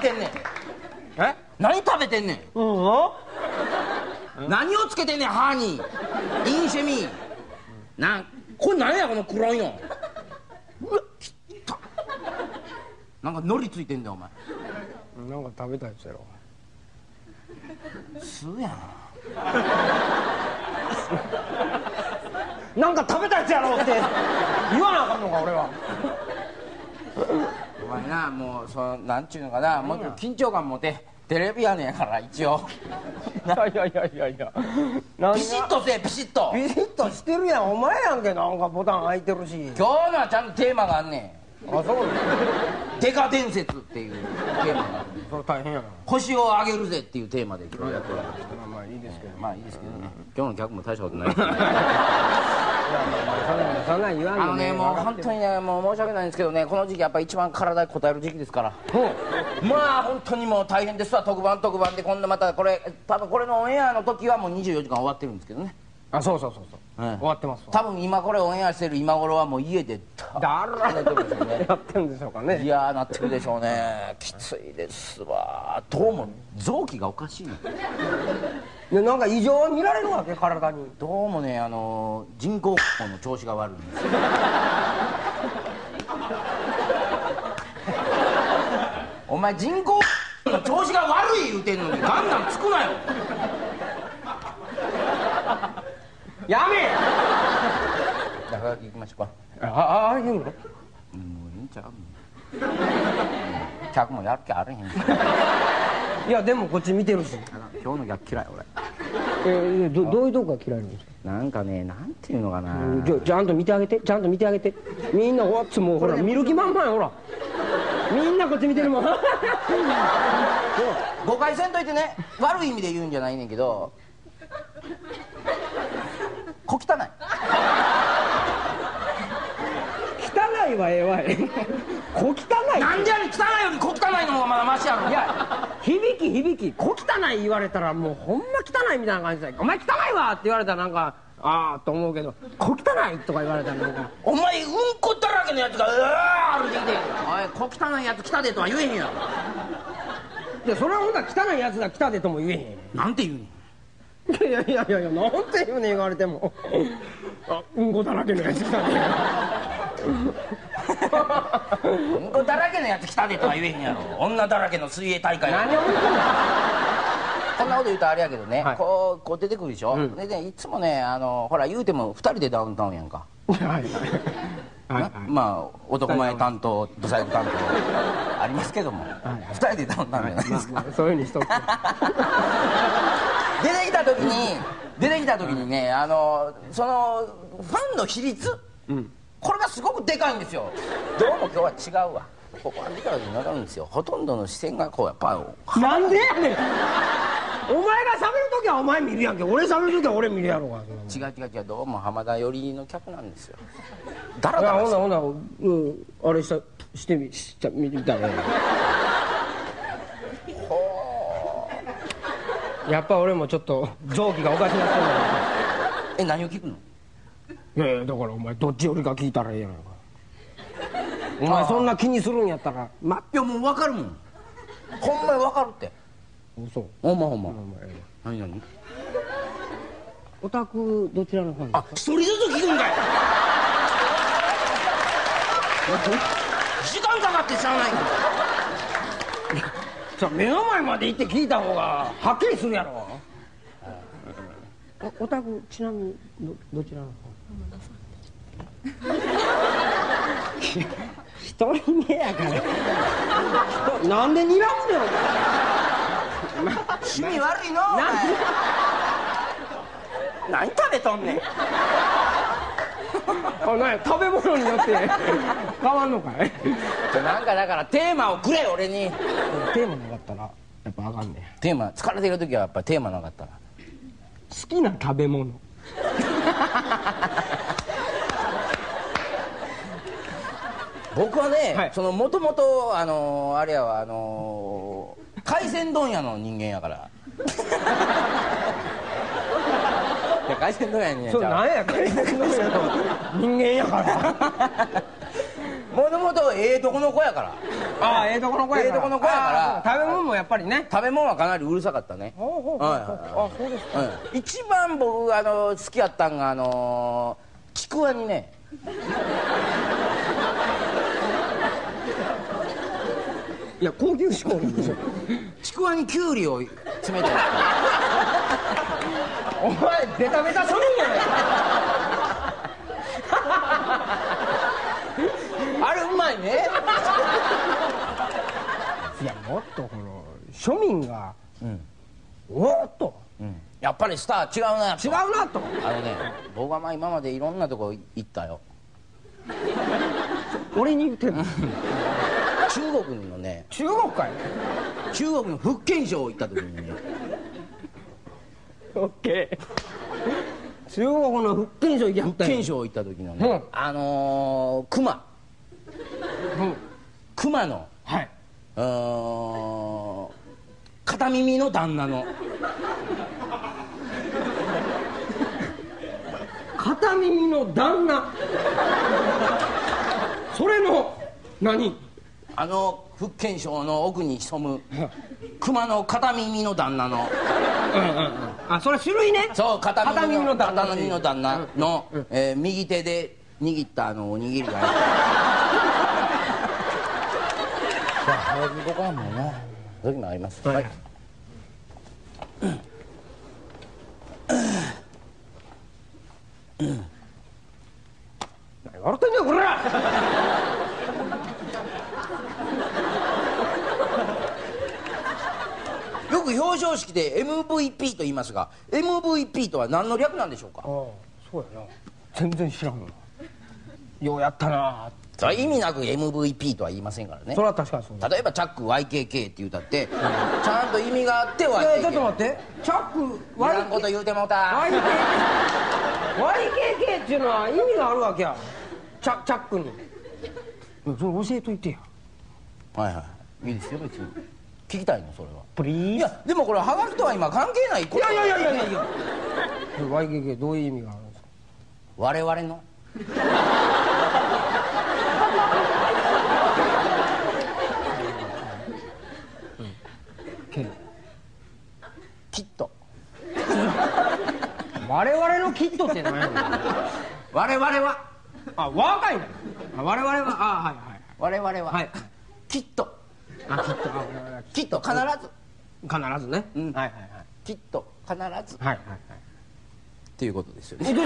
てんねん。 え？ 何食べてんねん。何をつけてんねん、歯に。インシェミこれ何やこの黒いの。うわ、きったなんか海苔ついてんだよお前。 なんか食べたやつやろ。 すやん。 なんか食べたやつやろって言わなあかんのか俺は。 お前な、もうなんちゅうのかな、もっと緊張感持て。テレビやねんから一応。 いやピシッとせえ、ピシッと。 ピシッとしてるやん。お前やんけ。なんかボタン開いてるし。 今日のはちゃんとテーマがあんねあ、そうなの。 デカ伝説っていうテーマがある。 それ大変やな。 星をあげるぜっていうテーマで今日やってるわけです。 まあいいですけど。 まあいいですけどね。今日の客も大したことない。 そんなん言わんのね。 もう本当にね、もう申し訳ないんですけどね、この時期やっぱ一番体に応える時期ですから。まあ本当にもう大変ですわ。特番でこんなまたこれ多分これのオンエアの時はもう24時間終わってるんですけどね。 あ、そう、終わってますわ。 多分今これオンエアしてる今頃はもう家でだらやってるんでしょうかね。 いやーなってるでしょうね。きついですわ。どうも臓器がおかしい。 いや、なんか異常は見られるわけ、体に。 どうもね、人工肛門の調子が悪いんですよ。お前人工肛門の調子が悪い言うてんのにガンガンつくなよ。 やめだから行きましょうか。 ああ、言うの？ もういいんちゃう。客もやる気あれへん。 いや、でもこっち見てるし。 今日の客嫌い俺。 どういうとこが嫌いなんですか？ なんかね、なんていうのかな。 ちゃんと見てあげて、みんなもうほら見る気満々やほら。みんなこっち見てるもん。 誤解せんといてね、悪い意味で言うんじゃないねんけど、小汚い。 汚いはええわい。小汚い。 なんでやねん、汚いより小汚いの方がまだマシやろ。 いや、響き小汚い言われたらもうほんま汚いみたいな感じで、お前汚いわって言われたらなんかああと思うけど、小汚いとか言われたらなんか、 お前うんこだらけのやつが歩いてきて、おい小汚いやつ来たでとは言えへんやろ。 いや、それはほんなら汚いやつが来たでとも言えへん。 なんて言うねん。 いやなんて言うねん言われても、あ、うんこだらけのやつ来たで。 うんこだらけのやつ来たでとは言えへんやろ。女だらけの水泳大会。 何を言ってんの。 こんなこと言うとあれやけどね、 はい、 こう出てくるでしょ、でね、いつもね、ほら言うても2人でダウンタウンやんか。まあ男前担当ブサイク担当ありますけども、2人でダウンタウンじゃないですか。 そういうふうにしとく。 出てきた時にね、そのファンの比率、これがすごくでかいんですよ。どうも今日は違うわ。ここは見た時に分かるんですよ。ほとんどの視線がこうやっぱ。 なんでやねん。お前が喋る時はお前見るやんけ。俺喋る時は俺見るやろうが。 違う、どうも浜田寄りの客なんですよ。だらだらほな、あれしてみたらやっぱ俺もちょっと臓器がおかしなってるんだ。 何を聞くの？ いやだからお前どっち寄りか聞いたらええやないか。お前そんな気にするんやったら。 いやもう分かるもん。ほんまに分かるって。 嘘。 ほんま。何？ オタクどちらのファンですか？ 一人ずつ聞くんかい。時間かかってしゃあないけど。 目の前まで行って聞いた方がはっきりするやろ。オタクちなみにどちらのファン？一人目やからなんで睨むねんお前。 趣味悪いのお前。何食べとんねん。 食べ物によって変わんのかい。 なんかだからテーマをくれ俺に。 テーマなかったらやっぱあかんねん。 テーマ疲れてる時はやっぱテーマなかったら。 好きな食べ物。 僕はね、 はい、 そのもともとあれやわ海鮮問屋の人間やから。いや海鮮問屋にそうなんや海鮮問屋の人間やから。 もともとええとこの子やから。 ああ、ええとこの子やから。 ええとこの子やから食べ物もやっぱりね。 食べ物はかなりうるさかったね。 あ、そうですか。 一番僕好きやったんがちくわにね。 いや、高級志向なんですよ。 ちくわにきゅうりを詰めて。 お前ベタベタするんやね。 あれうまいね。 いや、もっとこの庶民がおーっとやっぱりスター違うなと。 違うなと。 僕は今までいろんなとこ行ったよ。 俺に言ってんの？ 中国のね、 中国かい？ 中国の福建省行った時にね。 オッケー。中国の福建省行った。 福建省行った時のね、熊の、 はい、 片耳の旦那の。 片耳の旦那。それの何？ 福建省の奥に潜む熊の片耳の旦那の。 あ、それ種類ね。 そう、片耳の旦那の右手で握ったおにぎりが。じゃあ早く行こうかもうな。時もあります。はい。 何笑ってんねんこら。 よく表彰式で MVP と言いますが、 MVP とは何の略なんでしょうか？ そうやな、全然知らんわ。ようやったな。 それは意味なく MVP とは言いませんからね。 それは確かにそうだ。 例えばチャック YKK って言うたって、ちゃんと意味があって YKK。 いやちょっと待って、チャック YKK いらんこと言うてもうた。 YKK っていうのは意味があるわけや。チャックに。それ教えといてや。 はいはい、いいですよ別に。聞きたいのそれは。 プリーズ。 いやでもこれハガキとは今関係ないこと。 いや YKK どういう意味があるんですか？ 我々のキット。 我々のキットって何やねん。 我々は、 あ、若いね。我々は、あ、はいはい。 我々は、 はい、 キット。 あ、キット、 キット必ず。 必ずね。はいはいはい。 きっと必ず。 はいはいはい。 っていうことですよね。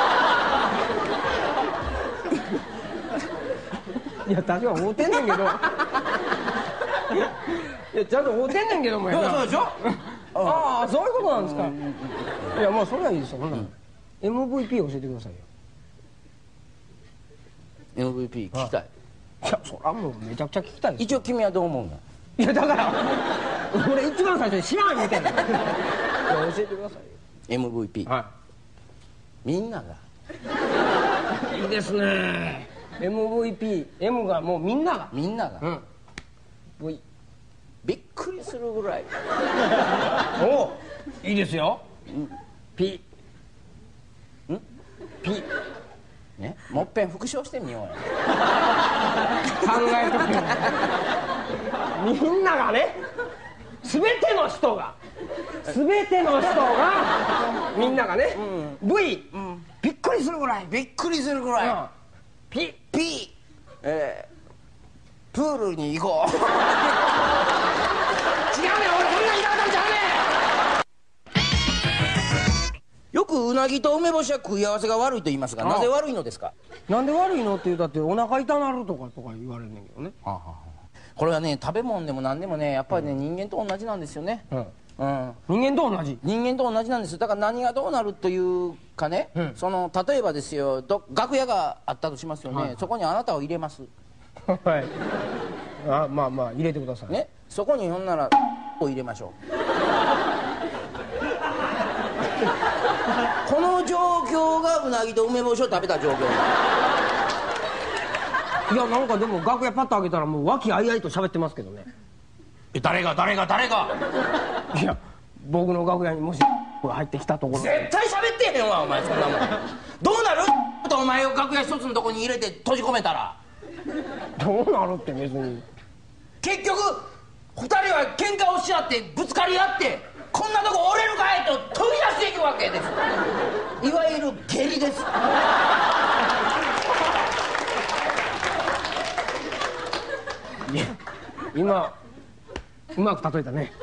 いや確かに合うてんねんけど。いやちゃんと合うてんねんけどもやな。 そうでしょ。 ああ、そういうことなんですか。いやもうそれはいいですよ。MVP 教えてくださいよ。 MVP 聞きたい。 いやそりゃもうめちゃくちゃ聞きたいです。 一応君はどう思うの？ いやだから俺一番最初に知らんみたいな。いや教えてくださいよ。 MVP、 はみんながい。いいですね。 MVP、M がもうみんなが。 みんなが、 V、 びっくりするぐらい。 おいいですよ。P、P ね、もっぺん復唱してみようや。 考えとくよ。みんながね、全ての人がみんながね、V、びっくりするぐらい。 びっくりするぐらい。 P、 プールに行こう。 違うねん、俺こんな言い方ちゃうねん。 よくうなぎと梅干しは食い合わせが悪いと言いますが、なぜ悪いのですか？ なんで悪いのって言うたってお腹痛なるとか言われるんだけどね。 これはね、食べ物でも何でもね、やっぱりね、人間と同じなんですよね。 人間と同じ。 人間と同じなんです。だから何がどうなるというかね、例えばですよ、楽屋があったとしますよね。そこにあなたを入れます。 はい。あ、まあまあ入れてくださいね。そこにほんならを入れましょう。この状況がうなぎと梅干しを食べた状況。 いやなんかでも楽屋パッと開けたらもう和気あいあいと喋ってますけどね。 誰がいや僕の楽屋にもし入ってきたところ絶対喋ってへんわお前。そんなもんどうなるとお前を楽屋一つのとこに入れて閉じ込めたら。 どうなるって別に。 結局2人は喧嘩をし合ってぶつかり合ってこんなとこ折れるかいと飛び出していくわけです。いわゆる下痢です。 いや今うまく例えたね。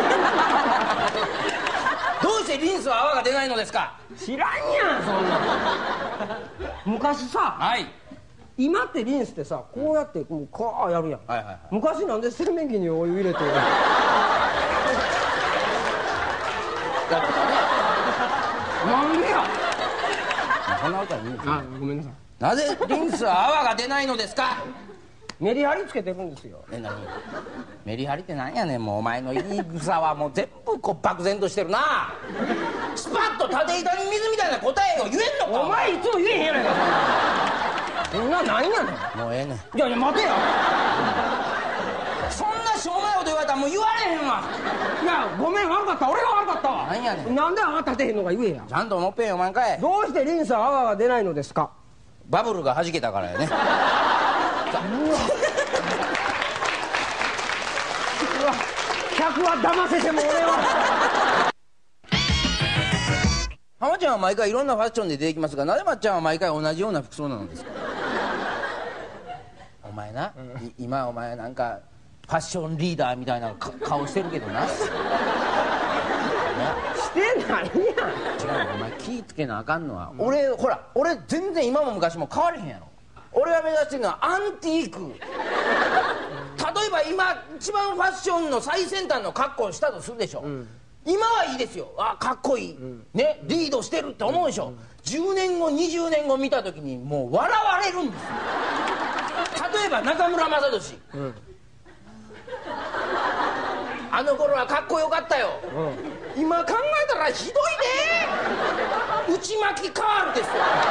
どうしてリンスは泡が出ないのですか？ 知らんやんそんな。昔さ、 はい今ってリンスってさこうやってこうカーやるやん、 はいはいはい。 昔なんで洗面器にお湯入れてだってねなんでや。 そんなことはいいんですよ。 あ、ごめんなさい。 なぜリンスは泡が出ないのですか？ メリハリつけてるんですよ。 何メリハリってなんやねん。もうお前の言い草はもう全部こう漠然としてるな。スパッと縦板に水みたいな答えを言えんのか。 お前いつも言えへんやないかそんな。なんやねん。 もうええねん。 いやいや待てよ。 そんなしょうもないこと言われたらもう言われへんわ。 いやごめん悪かった、俺が悪かったわ。 なんやねん。 なんで泡立てへんのか言えや。 ちゃんともっぺんよまんかい。 どうしてリンスは泡が出ないのですか？ バブルが弾けたからやね。 客は騙せても俺は。 浜ちゃんは毎回いろんなファッションで出てきますが、なぜまっちゃんは毎回同じような服装なのですか？お前な、今お前なんかファッションリーダーみたいな顔してるけどな。 してないやん。 違うよ、お前気ぃつけなあかんのは、俺ほら俺全然今も昔も変われへんやろ。俺が目指してるのはアンティーク。例えば今一番ファッションの最先端の格好をしたとするでしょ、今はいいですよ。あ、かっこいい、ね、リードしてるって思うでしょ、10年後20年後見た時にもう笑われるんですよ。例えば中村雅俊、あの頃はかっこよかったよ、今考えたらひどいね。内巻きカールですよ。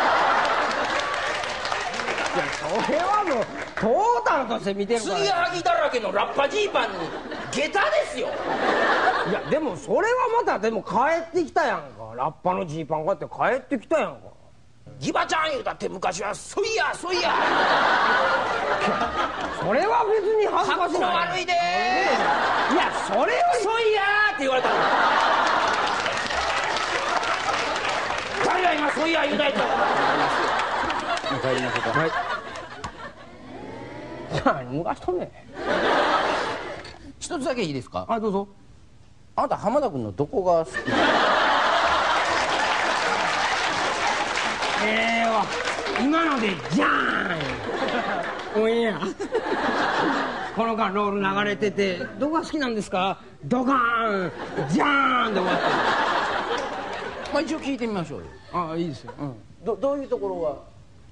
いやそれはもうトータルとして見てるから。 継ぎはぎだらけのラッパジーパンに下駄ですよ。 いやでもそれはまたでも帰ってきたやんか。ラッパのジーパンこうやって帰ってきたやんか。 ギバちゃん言うたって昔はそいやそいや。 それは別に恥ずかっこかしない。 悪いでいやそれよりそいやって言われたの。誰が今そいや言うたやつ。帰りましょうか。はい。 何がしとんねん。 一つだけいいですか？ あ、どうぞ。 あなた浜田君のどこが好き？ わ今のでジャーンオンエアこの間ロール流れててどこが好きなんですか？ドカーンジャーンで終わった。 まあ一応聞いてみましょうよ。 ああいいですよ、 どういうところが？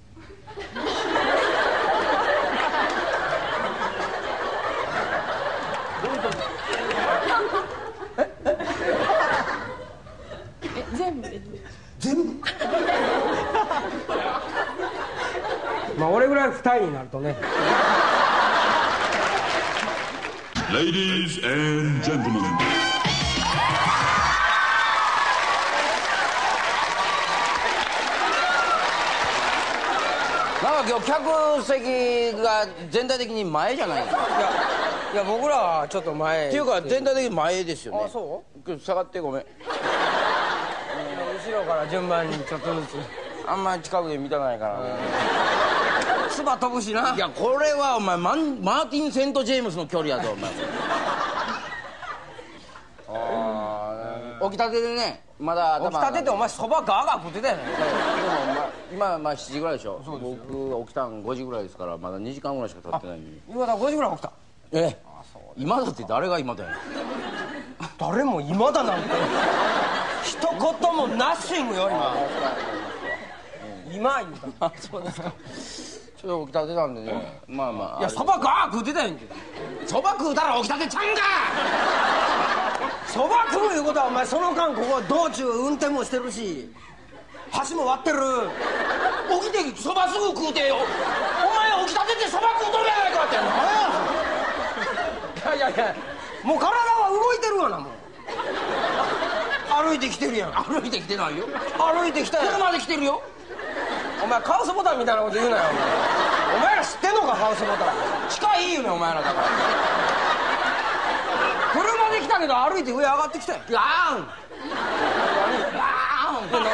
全部まあ俺ぐらい二重になるとね。 Ladies and gentlemen. なんか今日客席が全体的に前じゃないですか。 いや僕らはちょっと前っていうか全体的に前ですよね。 あ、そ下がってごめん。 後ろから順番にちょっとずつあんまり近くで見たないからね。 唾飛ぶしな。 いやこれはお前マーティン・セント・ジェームスの距離やぞお前。起きたてでね、まだ起きたてってお前そばガーガー食ってたよね。 でも今はまあ7時ぐらいでしょ。僕起きたん5時ぐらいですからまだ2時間ぐらいしか経ってないのに。 今だ5時ぐらい起きた。 今だって誰が今だよ。 誰も今だなんて一言もナッシングよ今言うた。 そうですか。ちょっと起きたてなんでね、まあまあ。 いやそばガー食ってたやんけ。 そば食うたら起きたてちゃんか。 そば食ういうことはお前その間ここ道中運転もしてるし橋も割ってる。 起きてそばすぐ食うてよ。お前起きたてってそば食うとるやないかって。 いやもう体は動いてるわな。もう歩いてきてるやん。 歩いてきてないよ。 歩いてきたやん。 車で来てるよ。 お前カウスボタンみたいなこと言うなよお前。 お前ら知ってんのかハウスボタン。 近いよねお前らだから車で来たけど歩いて上上がってきたよ。 ガーンガーンこれ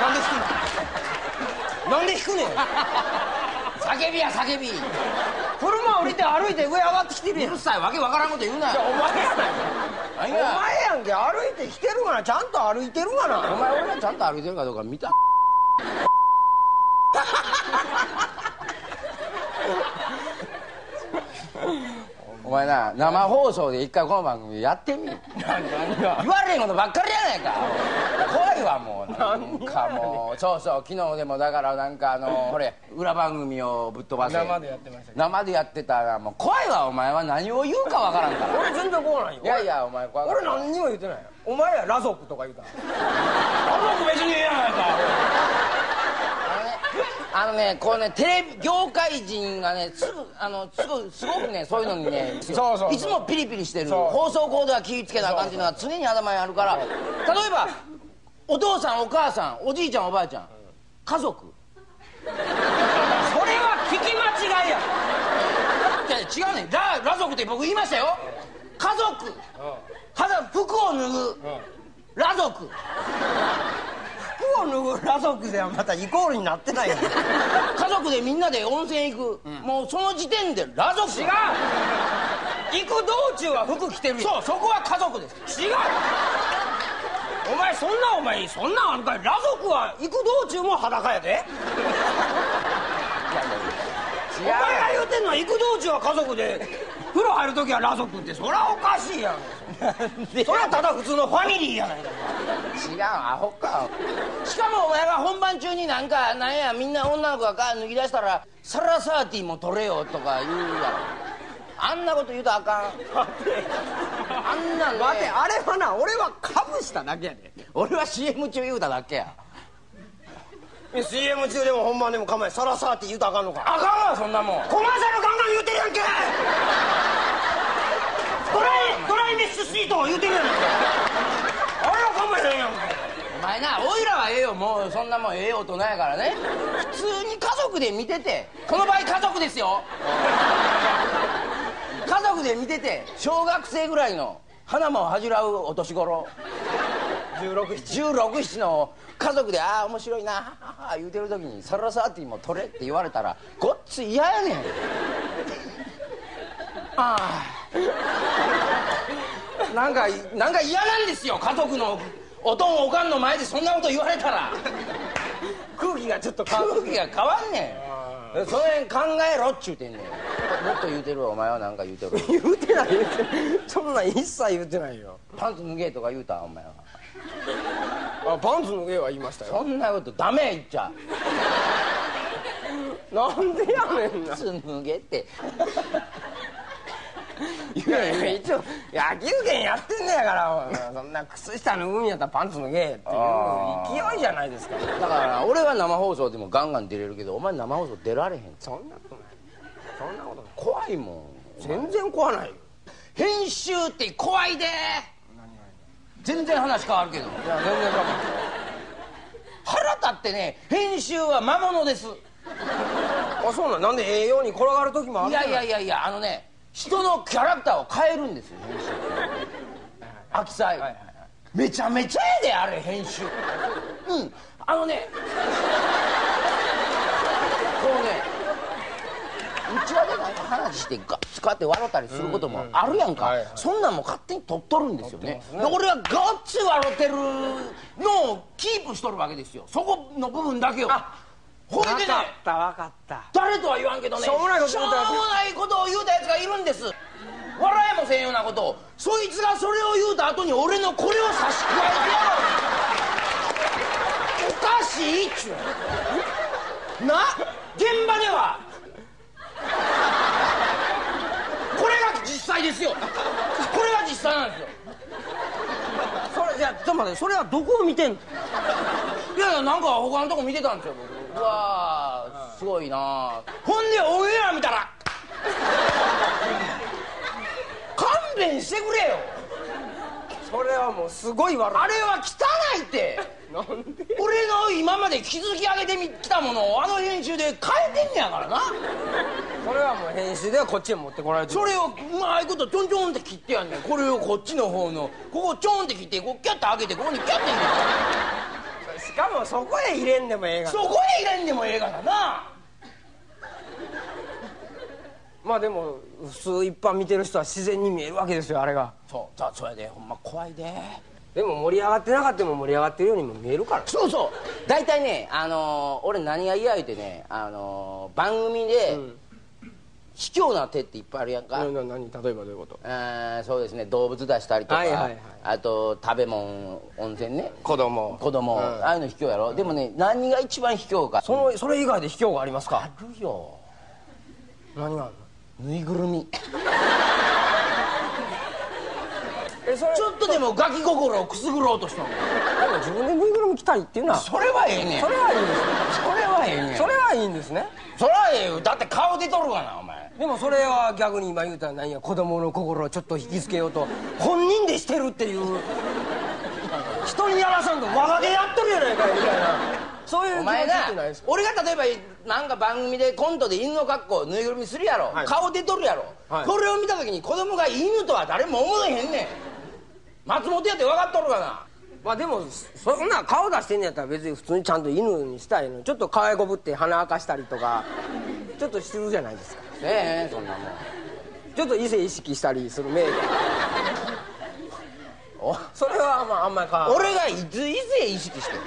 なんで引くねん。 叫びや叫び車降りて歩いて上上がってきてるやん。 うるさいわけわからんこと言うなよお前や何やお前やんけ。歩いてきてるがな。ちゃんと歩いてるがな。 お前俺がちゃんと歩いてるかどうか見たお前な生放送で一回この番組やってみ。 何が言われへんことばっかりやないか。怖いわもう。なんかもうそうそう昨日でもだからなんかほれ裏番組をぶっ飛ばせ生でやってましたけど。 生でやってたらもう怖いわ。お前は何を言うかわからんから俺全然怖ないよ。 いやいやお前怖い俺何にも言ってないよ。お前や裸族とか言うた。 裸族別にええやないか。こうねテレビ業界人がねすごくねそういうのにねそういつもピリピリしてる。放送コードは気ぃつけなあかんっていうのが常に頭にあるから。例えばお父さんお母さんおじいちゃんおばあちゃん家族それは聞き間違いや。 違うねん。裸族って僕言いましたよ。家族服を脱ぐ裸族服を脱ぐ裸族ではまたイコールになってないやん。 家族でみんなで温泉行く、もうその時点で裸族。 違う。行く道中は服着てる。 そうそこは家族です。 違う。お前そんなんあるかい。裸族は行く道中も裸やで。お前が言うてんのは行く道中は家族で風呂入る時は裸族って。そりゃおかしいやん。それはただ普通のファミリーやないか。 違うアホか。しかもお前が本番中になんやみんな女の子が脱ぎ出したらサラサーティも取れよとか言うやろ。あんなこと言うとあかん。あんなんね。 待て、あれはな、俺はかぶしただけやで。 俺は CM 中言うただけや。 CM 中でも本番でも構えサラサーって言うとあかんのか。 あかんわそんなもん。 コマーシャルガンガン言うてるやんけ。ドライメッシュシートを言うてるやんけ。あれは構えへんやんけ。 お前なおいらはええよ。もうそんなもんええ大人やからね。普通に家族で見てて、この場合家族ですよ。家族で見てて小学生ぐらいの花も恥じらうお年頃16、17の家族でああ面白いなはは言うてる時にサラサーティも取れって言われたらごっつ嫌やねん。ああなんか嫌なんですよ。家族のおとんおかんの前でそんなこと言われたら空気がちょっと変わる。 空気が変わんねん。その辺考えろっちゅうてんねん。もっと言うてるわ。お前は何か言うてる。 言うてない。そんなん一切言うてないよ。 パンツ脱げとか言うたお前は。 パンツ脱げは言いましたよ。 そんなことダメ言っちゃ。 なんでやねんな。 パンツ脱げっていやいや一応野球拳やってんねやからそんな靴下脱ぐんやったらパンツ脱げっていう勢いじゃないですか。 だから俺は生放送でもガンガン出れるけどお前生放送出られへん。 そんなことない。そんなことない。 怖いもん。 全然怖ないよ。 編集って怖いで。全然話変わるけど。いや全然変わる。腹立ってね編集は魔物です。 あそうなん。なんで栄養に転がる時もある。 いや人のキャラクターを変えるんですよ編集。秋祭、めちゃめちゃええであれ編集。こうね内輪でなんか話してガッツカって笑ったりすることもあるやんか。そんなんも勝手に撮っとるんですよね。で俺はガッツ笑ってるのをキープしとるわけですよ。そこの部分だけを。ほいでね、 分かった誰とは言わんけどね、 しょうもないことを言うたやつがいるんです。笑いもせんようなことを。そいつがそれを言うた後に俺のこれを差し加えてやろう。おかしいっちゅうな。現場ではこれが実際ですよ。これが実際なんですよ。 それじゃあちょっと待って、それはどこを見てんの。 いやなんか他のとこ見てたんですよ僕。うわーすごいな。ほんでオンエア見たら勘弁してくれよ。 それはもうすごい悪い。 あれは汚いって。 なんで俺の今まで築き上げてきたものをあの編集で変えてんねやからな。 それはもう編集ではこっちへ持ってこられてる。 それをうまいことちょんちょんって切ってやんねん。これをこっちの方のここちょんって切ってこうキャッと開けてここにキャッて入れる。 しかもそこへ入れんでもええがな。 そこへ入れんでもええがな。 まあでも普通一般見てる人は自然に見えるわけですよ、あれが。 そうやで、ほんま怖いで。 でも盛り上がってなかったも盛り上がってるようにも見えるから。 そうそう、大体ね、俺何が嫌言うてね、番組で、卑怯な手っていっぱいあるやんか。 何例えばどういうこと？ そうですね、動物出したりとか、 はいはいはい、 あと食べ物、温泉ね、 子供、 ああいうの卑怯やろ。でもね、何が一番卑怯か、 それ以外で卑怯がありますか？ あるよ。 何があるぬいぐるみ。 それちょっとでもガキ心をくすぐろうとしたの。 でも自分でぬいぐるみ着たいっていうのはそれはええねん。 それはいいんですね。 それはええねん。 それはいいんですね。 それはええよ。だって顔出とるがな、お前。 でもそれは逆に今言うたら何や、子供の心をちょっと引きつけようと本人でしてるっていう人にやらさんと我がでやっとるやないかいみたいな、そういう気持ちお前なってないですか？ 俺が例えばなんか番組でコントで犬の格好ぬいぐるみするやろ、 はい顔出とるやろ、 はいこれを見た時に子供が犬とは誰も思えへんねん。松本やって分かっとるがな。 まあでもそんな顔出してんのやったら別に普通にちゃんと犬にしたいの。ちょっと可愛こぶって鼻明かしたりとかちょっとしてるじゃないですか。 ねえ、そんなもん。 ちょっと異性意識したりするメールおそれはまああんまり俺がいつ異性意識してる。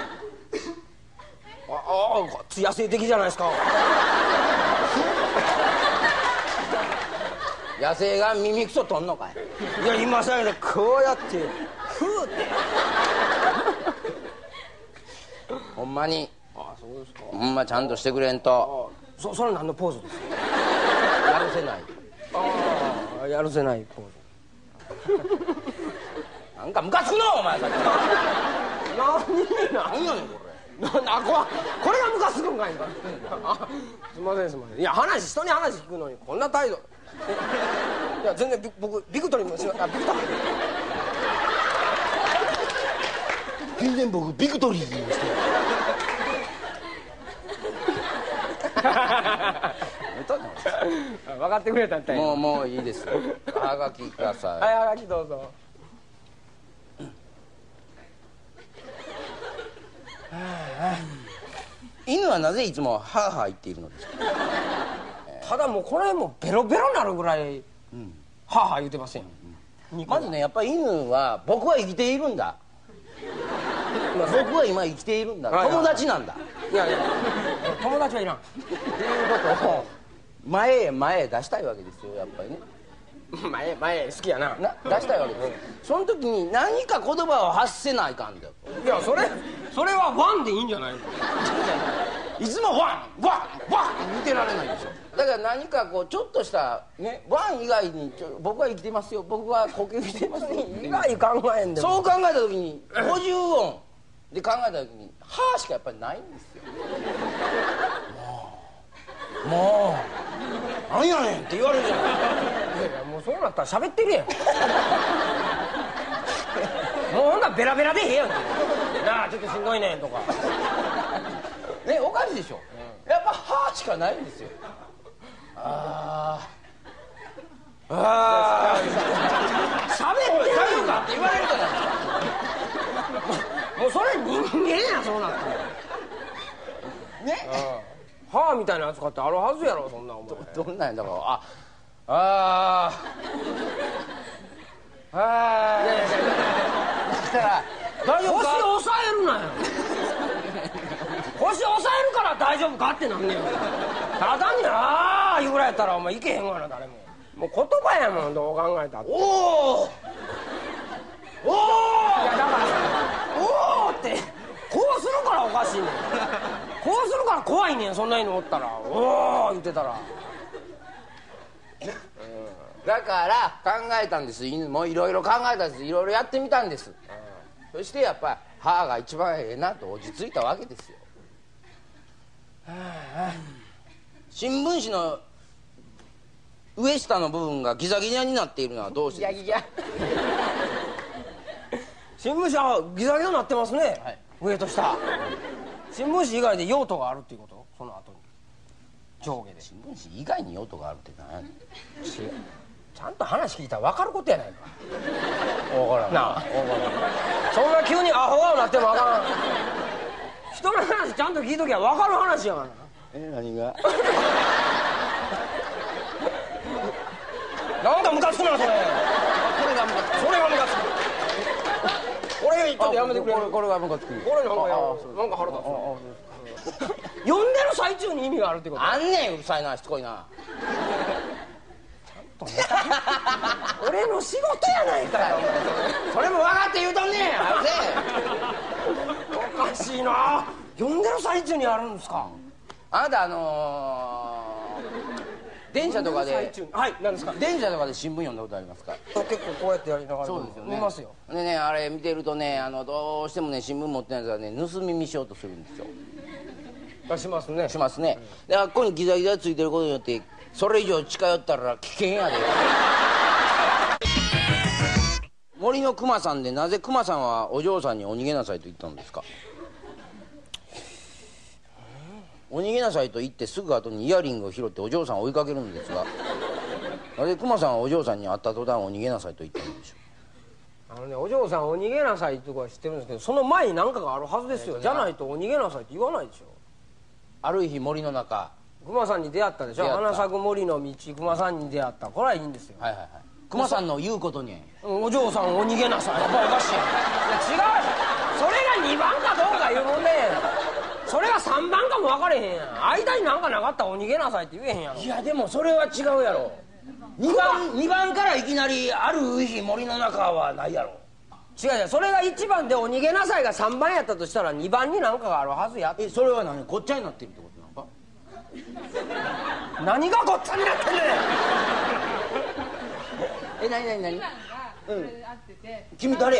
つや性的じゃないですか。 野生が耳くそ取んのかい。 いや今さらこうやってフーってほんまにそうですか。 ほんまちゃんとしてくれんとそれ何のポーズですか？ やるせない。 やるせないポーズ。 なんかムカつくなお前さっき何やねんこれ。 これがムカつくんかい今。すいません。いや人に話聞くのにこんな態度。いや全然僕ビクトリーもビクトリー全然僕ビクトリーにして分かってくれたんだよ。 もういいですよ。はがきください。 はい、はがきどうぞ。 犬はなぜいつもハーハー言っているのですか？ ただもうこれもうベロベロなるぐらいはあはあ言うてません。 まずね、やっぱり犬は僕は生きているんだ。僕は今生きているんだ。友達なんだ。 いや友達はいらんっていうことを前へ出したいわけですよ、やっぱりね。 前好きやな。 出したいわけです。その時に何か言葉を発せないかんだよ。 いやそれはワンでいいんじゃないの？ いつもワン見てられないでしょ。だから何かこうちょっとしたね、ワン以外に僕は生きてますよ、僕は呼吸してますよ以外考えんでもそう考えた時に50音で考えた時に歯しかやっぱりないんですよ。もう何やねんって言われるじゃない。 いやもうそうなったら喋ってるやん。もうほんならベラベラでええやん。なあちょっとしんどいねんとかね、おかしいでしょ。やっぱ歯しかないんですよ。喋ってる大丈夫かって言われるじゃないですか。 もうそれ人間やそうなったらね、 歯みたいな扱ってあるはずやろそんなお前。 どんなんやだからだから大丈夫か。 腰押さえるなよ。腰押さえるから大丈夫かってなんねん。ただにああいうぐらいやったらお前いけへんわな誰も。もう言葉やもんどう考えたって。 おーいやだからおーってこうするからおかしいねん。こうするから怖いねん。そんな犬おったらおー言ってたら。 だから考えたんです。犬もいろいろ考えたんです。いろいろやってみたんです。そしてやっぱり歯が一番ええなと落ち着いたわけですよ。新聞紙の上下の部分がギザギザになっているのはどうしてですか？ 新聞社ギザギザになってますね。 はい、 上と下。新聞紙以外で用途があるっていうこと？その後に上下で。 新聞紙以外に用途があるって何やねん。 ちゃんと話聞いたら分かることやないか。 分からんなあ、そんな急にアホ顔なってもあかん。人の話ちゃんと聞いときゃ分かる話やがな。 何がなんかムカつくなそれ。 これがムカつく。 それがムカつく。これちょっとやめてくれる？ これがムカつく。 これなんか腹立つ。読んでる最中に意味があるってこと？ あんねん、うるさいな、しつこいな。 俺の仕事やないかよ。 それも分かって言うとんねん。 おかしいな。読んでる最中にあるんですか？ あなた電車とかで、 はい、何ですか？ 電車とかで新聞読んだことありますか？ 結構こうやってやりながら。 そうですよね。 見ますよ。 でね、あれ見てるとね、どうしてもね、新聞持ってないやつはね、盗み見しようとするんですよ。 しますね。 しますね。で、ここにギザギザついてることによって、それ以上近寄ったら危険やで。森の熊さんで、なぜ熊さんはお嬢さんにお逃げなさいと言ったんですか？お逃げなさいと言ってすぐ後にイヤリングを拾ってお嬢さんを追いかけるんですが、なぜ熊さんはお嬢さんに会った途端お逃げなさいと言ったんでしょう？ お嬢さんお逃げなさいってとこは知ってるんですけど、その前に何かがあるはずですよ。じゃないとお逃げなさいって言わないでしょ。 ある日森の中、 熊さんに出会ったでしょ。花咲く森の道、熊さんに出会った。これはいいんですよ。 はいはいはい。熊さんの言うことに、 お嬢さんお逃げなさい。やっぱおかしいやん。いや違う。それが2番かどうかいう問題やん。それが3番かも分かれへんやん。間になんかなかったらお逃げなさいって言えへんやろ。 いやでもそれは違うやろ。2番からいきなりある日森の中はないやろ。 違う違う、それが1番でお逃げなさいが3番やったとしたら2番になんかがあるはずやって。 それは何、ごっちゃになってるってことなのか？ 何がごっちゃになってんねん。 何君誰や？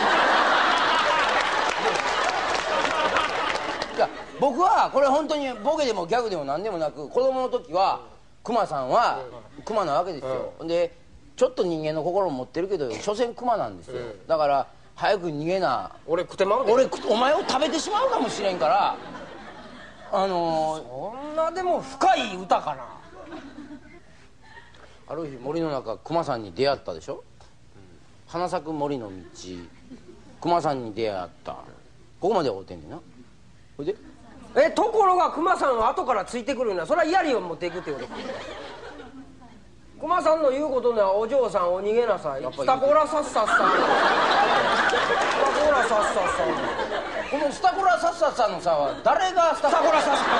いや僕はこれ本当にボケでもギャグでも何でもなく、子供の時はクマさんはクマなわけですよ。でちょっと人間の心も持ってるけど所詮クマなんですよ。だから早く逃げな。 俺食ってまうで。 お前を食べてしまうかもしれんから。 そんなでも深い歌かな。 ある日森の中クマさんに出会ったでしょ。花咲く森の道、クマさんに出会った。ここまでは合うてんねんな。それでところがクマさんは後からついてくるのはそれはイヤリンを持っていくってことか。クマさんの言うことにはお嬢さんお逃げなさい。スタコラサッサッサン。スタコラサッサッサン。 このスタコラサッサッサのさは誰がスタコラサッサッサ？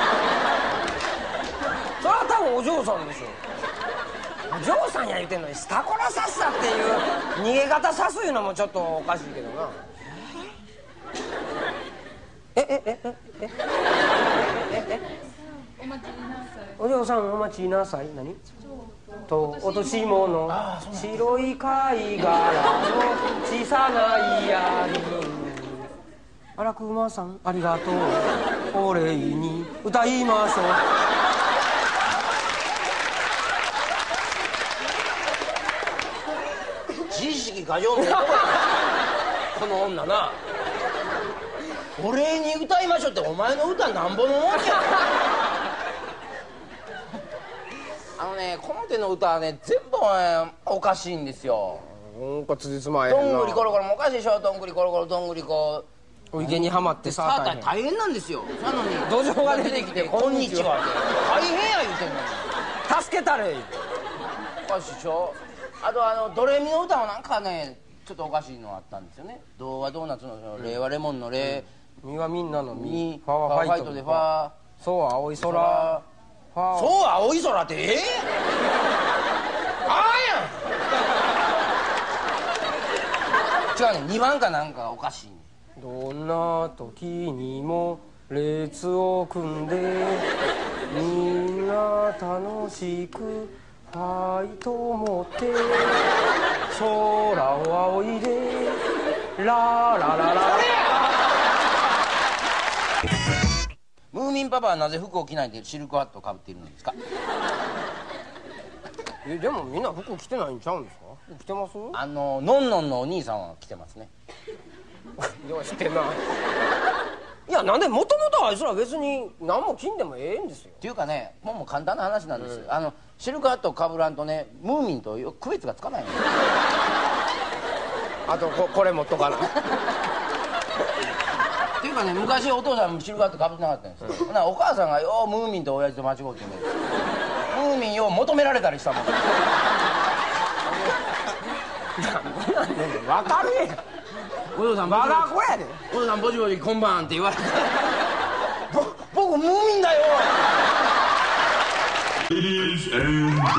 それは多分お嬢さんでしょ。お嬢さんや言うてんのにスタコラサッサっていう逃げ方さすいうのもちょっとおかしいけどな。お嬢さんお待ちなさい。何と落とし物、白い貝殻の小さなイヤリング。あらくまさんありがとう、お礼に歌いましょう。 自意識過剰の男やなこの女な。お礼に歌いましょうってお前の歌なんぼのもんや。この手の歌はね全部おかしいんですよ。 なんか辻褄合えへんな。 どんぐりコロコロもおかしいでしょ。どんぐりコロコロどんぐりこう池にはまってさあ大変なんですよ。なのに土壌が出てきてこんにちはって大変や言うてんのに助けたれ。 おかしいでしょ。あとドレミの歌もなんかねちょっとおかしいのあったんですよね。童話ドーナツの令和レモンの令、 ミはみんなのミ、 ファはファイトでファ、 そうは青い空、 そうは青い空ってああやん違うね、2番かなんかおかしいね。 どんな時にも列を組んでみんな楽しくファイトを持って空を仰いでララララ。 ムーミンパパはなぜ服を着ないでシルクハットをかぶっているのですか？ でもみんな服着てないんちゃうんですか？着てます？ のんのんのお兄さんは着てますね。 よう知ってんな。 やなんでもともとあいつら別に何も金でもええんですよ。 っていうかねもう簡単な話なんです、シルクハットかぶらんとねムーミンと区別がつかないのよ。 あとこれ持っとかな。 っていうかね昔お父さんシルクハットかぶってなかったんですよ、ほなお母さんがようムーミンと親父と間違うってねムーミンよう求められたりしたもん。 分かるやん。 お父さん我が子やで。 お父さんぼちぼちこんばんって言われて僕ムーミンだよ。 Ladies and gentlemen.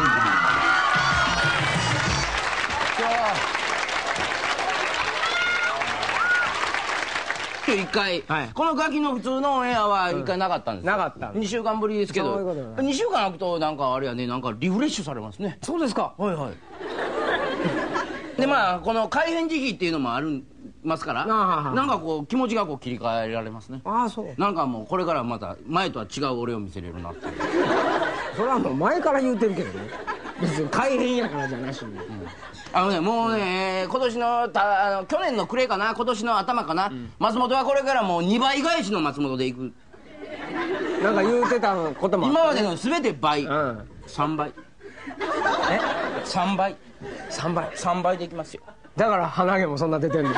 一回、このガキの普通のオンエアは一回なかったんですよ、 なかった 2週間ぶりですけど、 そういうことね 2週間空くとなんかあれやねなんかリフレッシュされますね。 そうですか。 はいはいでまあこの改変時期っていうのもありますからなんかこう気持ちがこう切り替えられますね。 ああそう。 なんかもうこれからまた前とは違う俺を見せれるなっていう。 それはもう前から言うてるけどね。別に改変やからじゃなしに。 もうね今年の去年の暮れかな今年の頭かな、松本はこれからもう2倍返しの松本でいく。 なんか言うてたこともあったね。 今までの全て倍、3倍え 3倍 3倍 3倍でいきますよ。 だから鼻毛もそんな出てんの。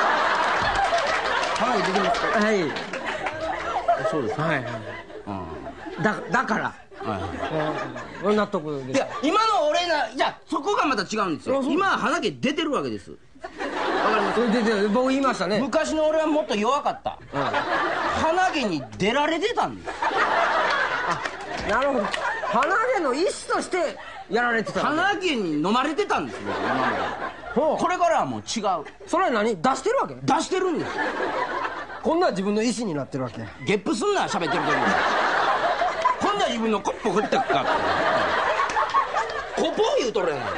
鼻毛出てますか。 はいそうです。 はいはい。だから納得です。 いや今の俺いやそこがまた違うんですよ。今は鼻毛出てるわけです。わかります。 出てる。僕言いましたね。 昔の俺はもっと弱かった、鼻毛に出られてたんです。 なるほど。鼻毛の一種としてやられてた。 鼻毛に飲まれてたんですよ今まで。 ほう。 これからはもう違う。 それは何出してるわけ。 出してるんです。 今度は自分の意思になってるわけ。 ゲップすんな喋ってる時に。今度は自分のコップ振ってっかってコポー言うとるやない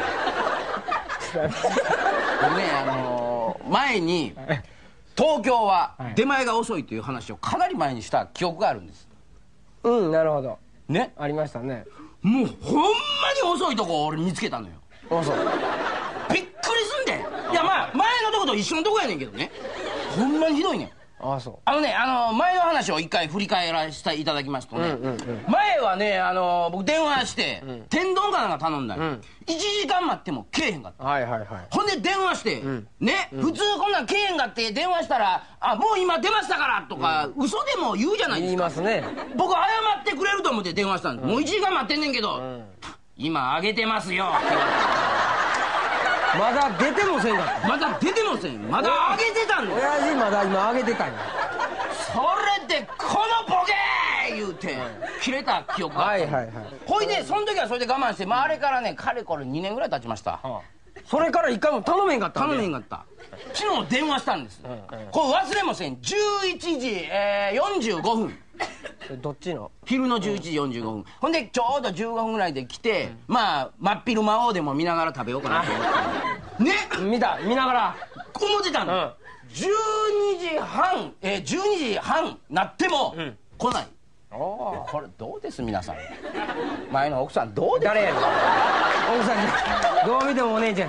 僕ね前に東京は出前が遅いという話をかなり前にした記憶があるんです。 なるほどね。 ありましたね。 もうほんまに遅いとこ俺見つけたのよ。 遅い。 びっくりすんで。いやまあ前のとこと一緒のとこやねんけどねほんまにひどいねん。 ああそう。 前の話を一回振り返らせていただきますとね、前はね僕電話して、天丼かなんか頼んだよ、1時間待ってもけえへんかった。 はいはいはい。 ほんで電話して、ね、普通こんなんけえへんかって電話したら「もう今出ましたから」とか、嘘でも言うじゃないですか。 言いますね。 僕謝ってくれると思って電話したんです、もう1時間待ってんねんけど、今あげてますよって言われて。 まだ出てもせんかった。 まだ出てません。まだあげてたんだよ。 親父まだ今あげてたんや。 それでこのボケー言うて切れた記憶があった。ほいでその時はそれで我慢して、あれからねかれこれ2年ぐらい経ちました。 それから一回も頼めんかった。 頼めんかった。昨日電話したんです、これ忘れません。11時、45分どっちの昼の11時45分、ほんでちょうど15分ぐらいで来て、まあ真っ昼間をでも見ながら食べようかなと思ってね見ながら思ってたの、12時半なっても来ない。これどうです皆さん。前の奥さんどうです。 誰やねん奥さんじゃどう見てもお姉ちゃん。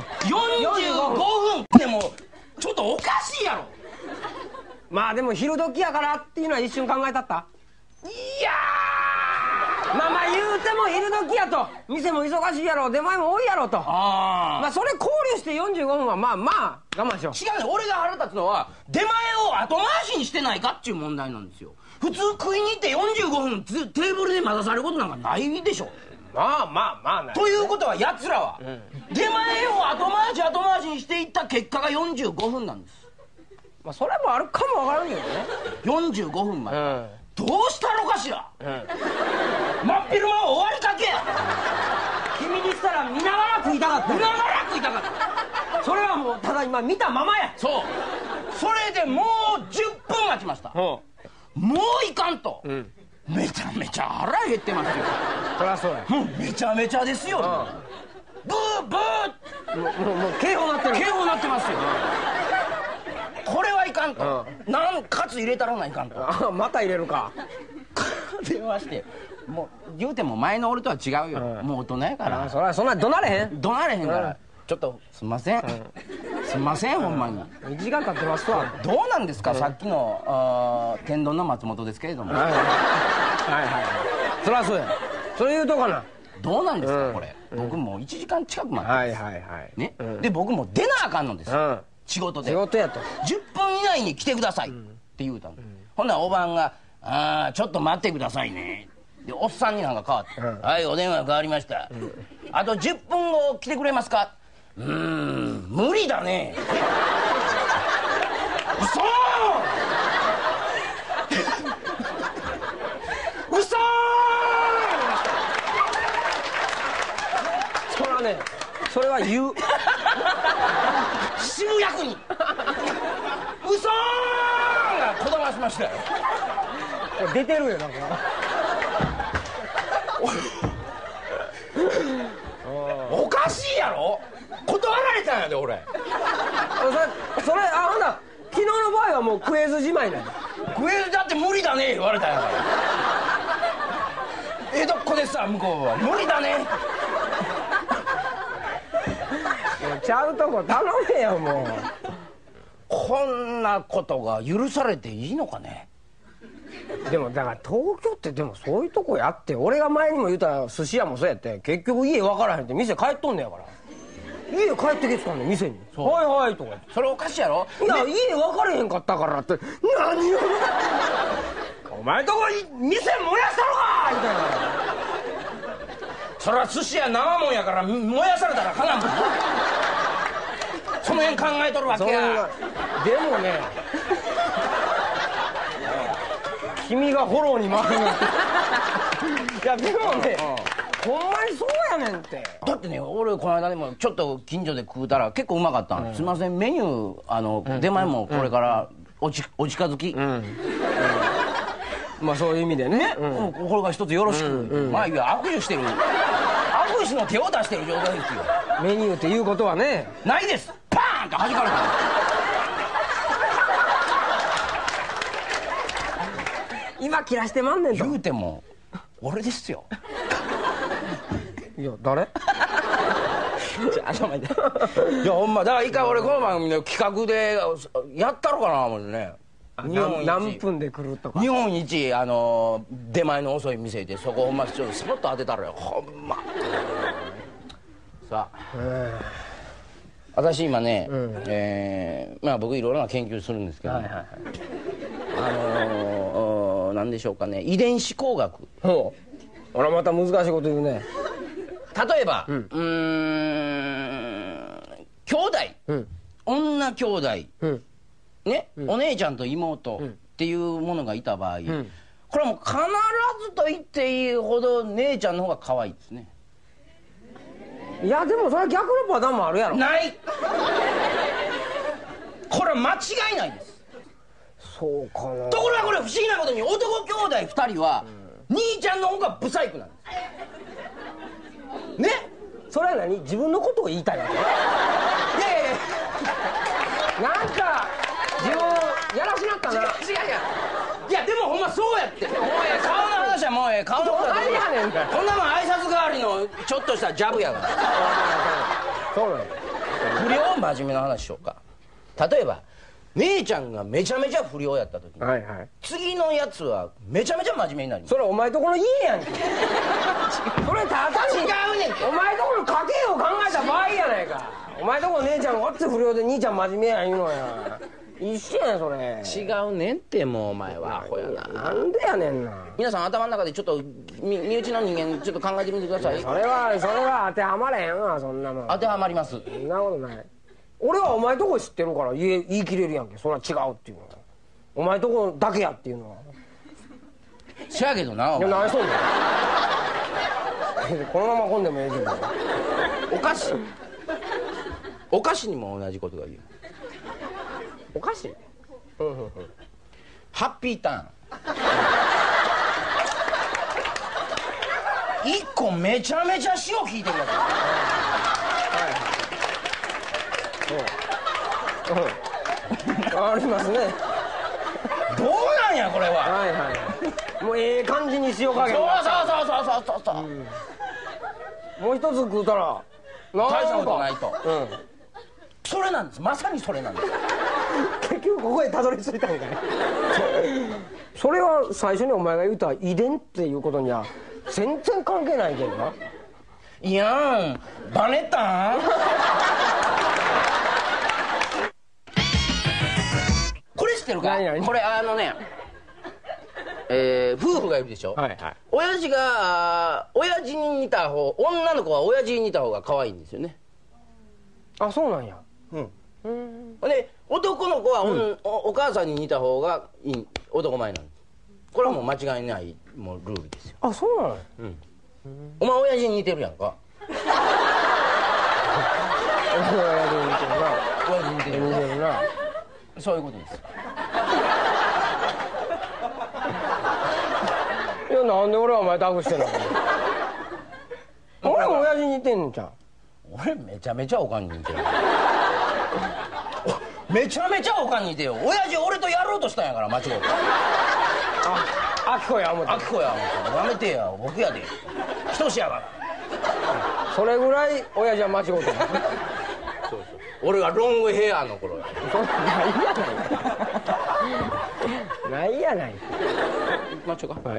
45分でもちょっとおかしいやろ。 まあでも昼時やからっていうのは一瞬考えたった。 いやまあ言うても昼時やと、店も忙しいやろ、出前も多いやろと、まあそれ考慮して45分はまあ我慢しよう。 違うね、俺が腹立つのは出前を後回しにしてないかっていう問題なんですよ。普通食いに行って45分テーブルで待たされることなんかないでしょ。 まあない。 ということは奴らは、出前を後回しにしていった結果が45分なんです。 まあそれもあるかもわからんけどね。 45分まで、どうしたのかしら、真っ昼間終わりかけや。 君にしたら見ながら食いたかった。 見ながら食いたかった。 それはもうただ今見たままや。 そうそれでもう10分待ちました。もういかんと、めちゃめちゃ腹減ってますよ。 そりゃそうや。 もうめちゃめちゃですよ、ブーブーもう警報鳴ってる。 警報鳴ってますよ。これはいかんと、なんかつ入れたらないかんと。 また入れるか。 電話して、もう言うても前の俺とは違うよ、もう大人やから。 そりゃそんな怒鳴れへんから、ちょっとすんません、 すんませんほんまに。 1時間経ってますわ。 どうなんですか、さっきの天丼の松本ですけれども、 はいはいそりゃそうや。それ言うとかな。 どうなんですかこれ、僕もう1時間近く待ってはいはいはいね、で僕も出なあかんのですよ、仕事で。 仕事やと。 10分以内に来てくださいって言うたの、ほんならおばんが「ちょっと待ってくださいね」でおっさんになんか変わって「はいお電話変わりました、あと10分後来てくれますか？無理だね」嘘嘘そらね、それは言う。 渋谷区に嘘がこだましましたよ。 出てるよなんか。 おかしいやろ、断られたんやで俺。 それほな昨日の場合はもう食えずじまいなの。 食えるだって無理だね言われたんやから。江戸っ子でさ向こうは無理だね。 ちゃうとこ頼めよもう。 こんなことが許されていいのかね。 でもだから東京ってでもそういうとこやって、俺が前にも言うた寿司屋もそうやって、結局家分からへんって店帰っとんねやから。家帰ってきてたんね店に。はいはいとか言って。 それおかしいやろ。 いや、家分かれへんかったからって、何をお前んとこに店燃やしたのかみたいな。 そりゃ寿司屋生もんやから燃やされたらかなんもん。その辺考えとるわけや。 でもね君がフォローに回るなんて。いやでもね、ほんまにそうやねんって。 だってね、俺この間でもちょっと近所で食うたら結構うまかったの、すいませんメニュー出前もこれからお近づき、 まあそういう意味でね、 これが一つよろしく、まあいや握手してる握手の手を出してる状態ですよ。 メニューっていうことはね、 ないです、パーンと弾かれた。 今切らしてまんねんと。 言うても俺ですよ。 いや誰頭痛い。いやほんまだから一回俺この番組の企画でやったのかな思ってね。 何分で来るとか。 日本一出前の遅い店で、そこほんまちょっとスポッと当てたらよほんま。さあ私今ね、まあ僕いろいろな研究するんですけど、何でしょうかね、遺伝子工学。 ほう、俺また難しいこと言うね。 例えば、兄弟、女兄弟、ね、お姉ちゃんと妹っていうものがいた場合、これはもう必ずと言っていいほど姉ちゃんの方が可愛いですね。 いやでもそれは逆のパターンもあるやろ。 ない。これは間違いないです。 そうかな。 ところがこれ不思議なことに男兄弟2人は兄ちゃんの方がブサイクなんですね。 それは何、自分のことを言いたいわけ？ いやいやいやなんか自分やらしなったな。 違ういやでもほんまそうやって。もう顔の話はもう顔のことは何やねんか。 こんなもん挨拶代わりのちょっとしたジャブやから。 そうなの。 不良真面目な話しようか。例えば姉ちゃんがめちゃめちゃ不良やった時に、次のやつはめちゃめちゃ真面目になります。 それお前とこの家やんけ。それただに違うねん。 お前とこの家計を考えた場合やないか。お前とこの姉ちゃんがおっつ不良で兄ちゃん真面目や言うのや。一緒やんそれ。 違うねんってもうお前はアホやな。 なんでやねんな。 皆さん頭の中でちょっと身内の人間ちょっと考えてみてください。 それは当てはまれへんわそんなもん。 当てはまります。 そんなことない。俺はお前とこ知ってるから言い切れるやんけ。そんな違うっていうのはお前とこだけやっていうのは。 しやけどな。 いや何しとんねん。このまま来んでもええけど。 お菓子にも同じことが言う。 お菓子？ ハッピーターン1個めちゃめちゃ塩効いてるわけ。ありますね。 どうなんやこれは。 もうええ感じに塩加減。 そう、 もう一つ食うたら大したことないと。そそれなんです、まさにそれなんです。 結局ここへたどり着いたんかね。それは最初にお前が言った遺伝っていうことには全然関係ないけどな。 いやん、バネったんこれ知ってるか？ 何これ夫婦がいるでしょ。 はいはい。 親父が親父に似た方、女の子は親父に似た方が可愛いんですよね。 あ、そうなんや。 で男の子はお母さんに似た方がいい、男前なんです。これはもう間違いないもうルールですよ。 あ、そうなの。 お前親父に似てるやんか。親父に似てるな。そういうことです。 いや、なんで俺はお前託してんの。俺も親父に似てんのじゃん。 俺めちゃめちゃおかんに似てる。めちゃめちゃおかんに似てよ。親父俺とやろうとしたんやから、間違えて。 あきこや思って。 あきこや思って。やめてや、僕やで。人志やから。 それぐらい親父は間違うてる。 俺がロングヘアの頃や。 そんなないやない。 行きましょうか。 はい。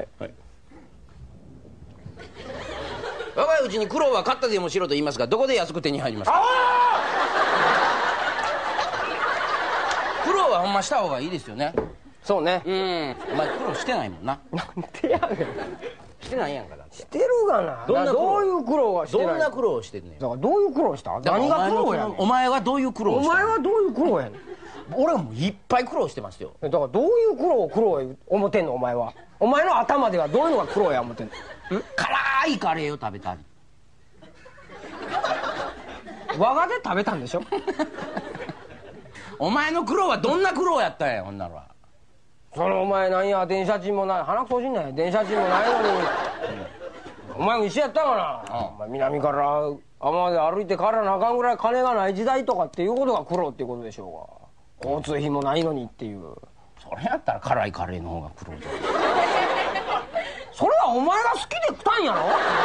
若いうちに苦労は買ったでもしろと言いますが、どこで安く手に入りますか？苦労はほんました方がいいですよね。 そうね。 お前苦労してないもんな。 なんでやねん。 してないやんか。だってしてるがな。どういう苦労はしてない。 どんな苦労してんねん。 だからどういう苦労した？何が苦労やねん。 お前はどういう苦労した？ お前はどういう苦労やねん。 俺はもういっぱい苦労してますよ。 だからどういう苦労思ってんのお前は。お前の頭ではどういうのが苦労や思ってんの。 辛いカレーを食べたり。 我がで食べたんでしょ。 お前の苦労はどんな苦労やったんや、ほんなら。 そのお前なんや電車賃もない、鼻くそしんない電車賃もないのに、お前も一緒やったかな。お前南から天まで歩いて帰らなあかんぐらい金がない時代とかっていうことが苦労っていうことでしょうが、交通費もないのにっていう。 それやったら辛いカレーの方が苦労じゃん。 それはお前が好きで食ったんやろ。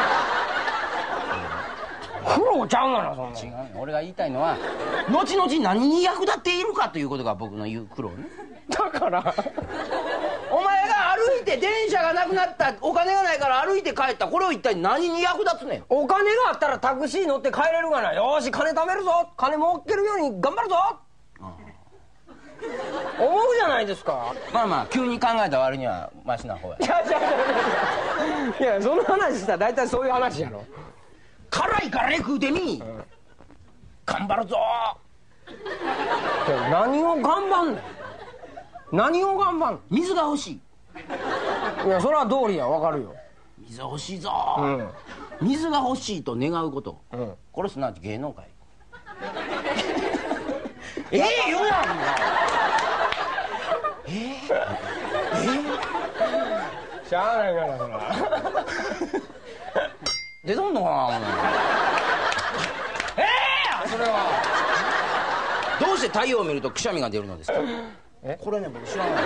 苦労ちゃうがな、そんな。 違う、俺が言いたいのは後々何に役立っているかということが僕の言う苦労ね。 だからお前が歩いて電車がなくなった、お金がないから歩いて帰った、これを一体何に役立つねん。 お金があったらタクシー乗って帰れるがな。よーし金貯めるぞ、金儲けるように頑張るぞ、思うじゃないですか。 まあまあ急に考えた割にはマシな方や。 いやその話したら大体そういう話やろ。 辛いカレー食うてみ、頑張るぞ。 何を頑張んねん。何を頑張んの。 水が欲しい。 いやそれは道理や、わかるよ。 水欲しいぞ、水が欲しいと願うこと、これすなわち芸能界。言うやん。 しゃあないからそら。 出とんのかな。それはどうして太陽を見るとくしゃみが出るのですか。これね僕知らない。 違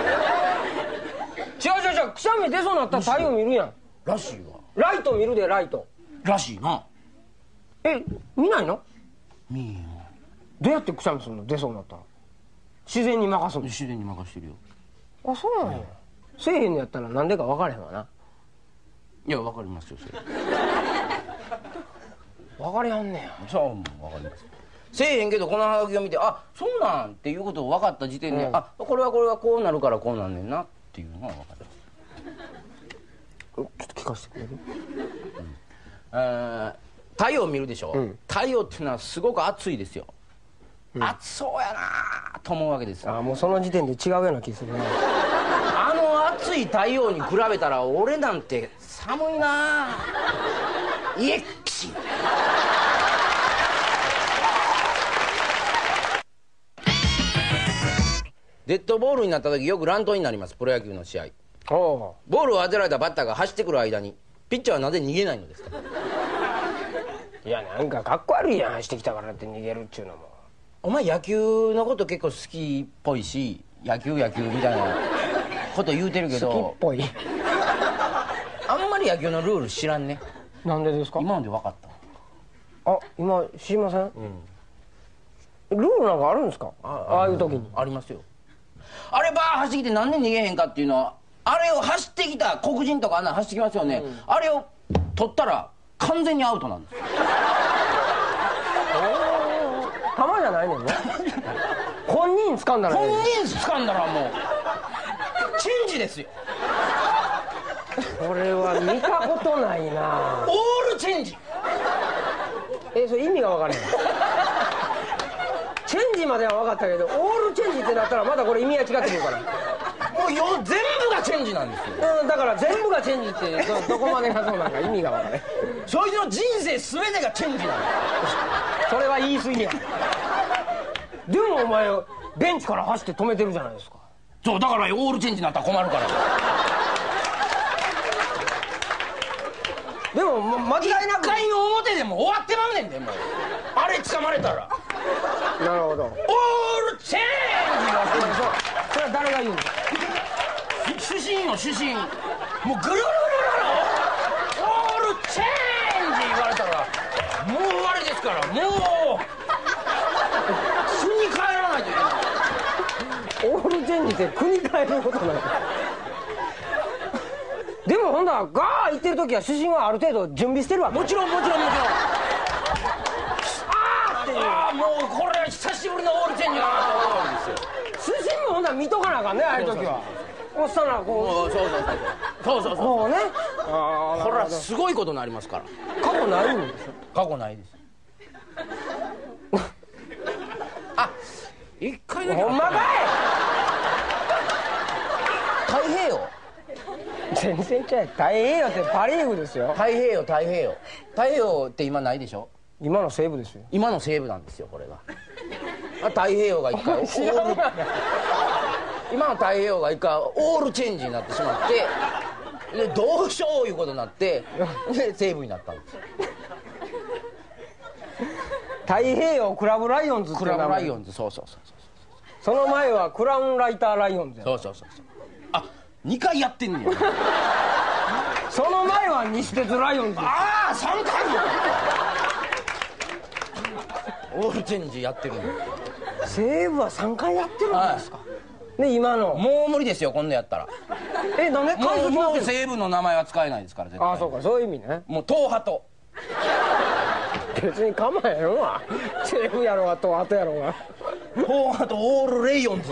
うくしゃみ出そうになったら太陽見るやん。 らしいわ。 ライト見るで、ライト。 らしいな。 見ないの。 見んよ。 どうやってくしゃみするの、出そうになったら。自然に任すの。 自然に任してるよ。 あ、そうなんや。せえへんのやったらなんでか分からへんわな。 いや分かりますよそれ。 分かりはんねや。 そう分かります。せえへんけどこのハガキを見て、あ、そうなんっていうことを分かった時点で、あ、これはこうなるからこうなんねんなっていうのが分かる。 ちょっと聞かせてくれる。 太陽を見るでしょ、太陽っていうのはすごく暑いですよ、暑そうやなと思うわけですよ。 あ、もうその時点で違うような気するな。 あの暑い太陽に比べたら俺なんて寒いな。イエッキシ。デッドボールになった時よく乱闘になります、プロ野球の試合。ボールを当てられたバッターが走ってくる間にピッチャーはなぜ逃げないのですか。 いやなんかかっこ悪いやん、走ってきたからって逃げるっちゅうのも。 お前野球のこと結構好きっぽいし、野球みたいなこと言うてるけど好きっぽい。 あんまり野球のルール知らんね。 なんでですか。 今ので分かった。 あ、今知りません。 ルールなんかあるんですか？ああいう時に。 ありますよ。あれバー走ってきてなんで逃げへんかっていうのは、あれを走ってきた黒人とかあんな走ってきますよね、あれを取ったら完全にアウトなんですよ。 玉じゃないねんね。本人掴んだらね。 本人掴んだらもうチェンジですよ。 これは見たことないな。 オールチェンジ。 それ意味が分からへん。チェンジまでは分かったけど、オールチェンジってなったらまだこれ意味が違ってくるから。 もう全部がチェンジなんですよ。 だから全部がチェンジってどこまでがそうなんか意味が分からへん。 そいつの人生全てがチェンジなんです。 それは言い過ぎや。でもお前ベンチから走って止めてるじゃないですか。 そうだからオールチェンジになったら困るから。 でも間違いなく 1回の表でも終わってまうねんで、もうあれ掴まれたら。 なるほど。 オールチェンジ。 それは誰が言うんですか？ 主審よ主審。もうぐるるるるるオールチェンジ言われたらもう終わりですから。もう国帰らないといけない。 オールチェンジって国変えることない。でもほんだらガー言ってる時は主審はある程度準備してるわけ。 もちろん。ああもうこれは久しぶりのオールチェンジだなと思うわけですよ。 主審もほんだら見とかなあかんね、ああいう時は。おっさんらこそううこうね。 これはすごいことになりますから。 過去ないんですよ。 過去ないです。あ、一回だけほんまかい。 太平洋。 全然違う。太平洋ってパ・リーグですよ。 太平洋太平洋って今ないでしょ。 今の西武ですよ。 今の西武なんですよこれが。太平洋が一回今の太平洋が一回オールチェンジになってしまって、でどうしよういうことになってで西武になったんですよ。 太平洋クラブライオンズってクラブライオンズ。そうその前はクラウンライターライオンズや。 そうあ、2回やってんのよ。 その前は西鉄ライオンズ。 ああ3回もオールチェンジやってるんですよ。 西武は3回やってるんですか。ね、今のもう無理ですよ今度やったら。 なんでもう西武の名前は使えないですから絶対。 ああそうか、そういう意味ね。 もう東ハト。 別に構えへんわ。西武やろうが東ハトやろうが。 東ハトオールレイオンズ。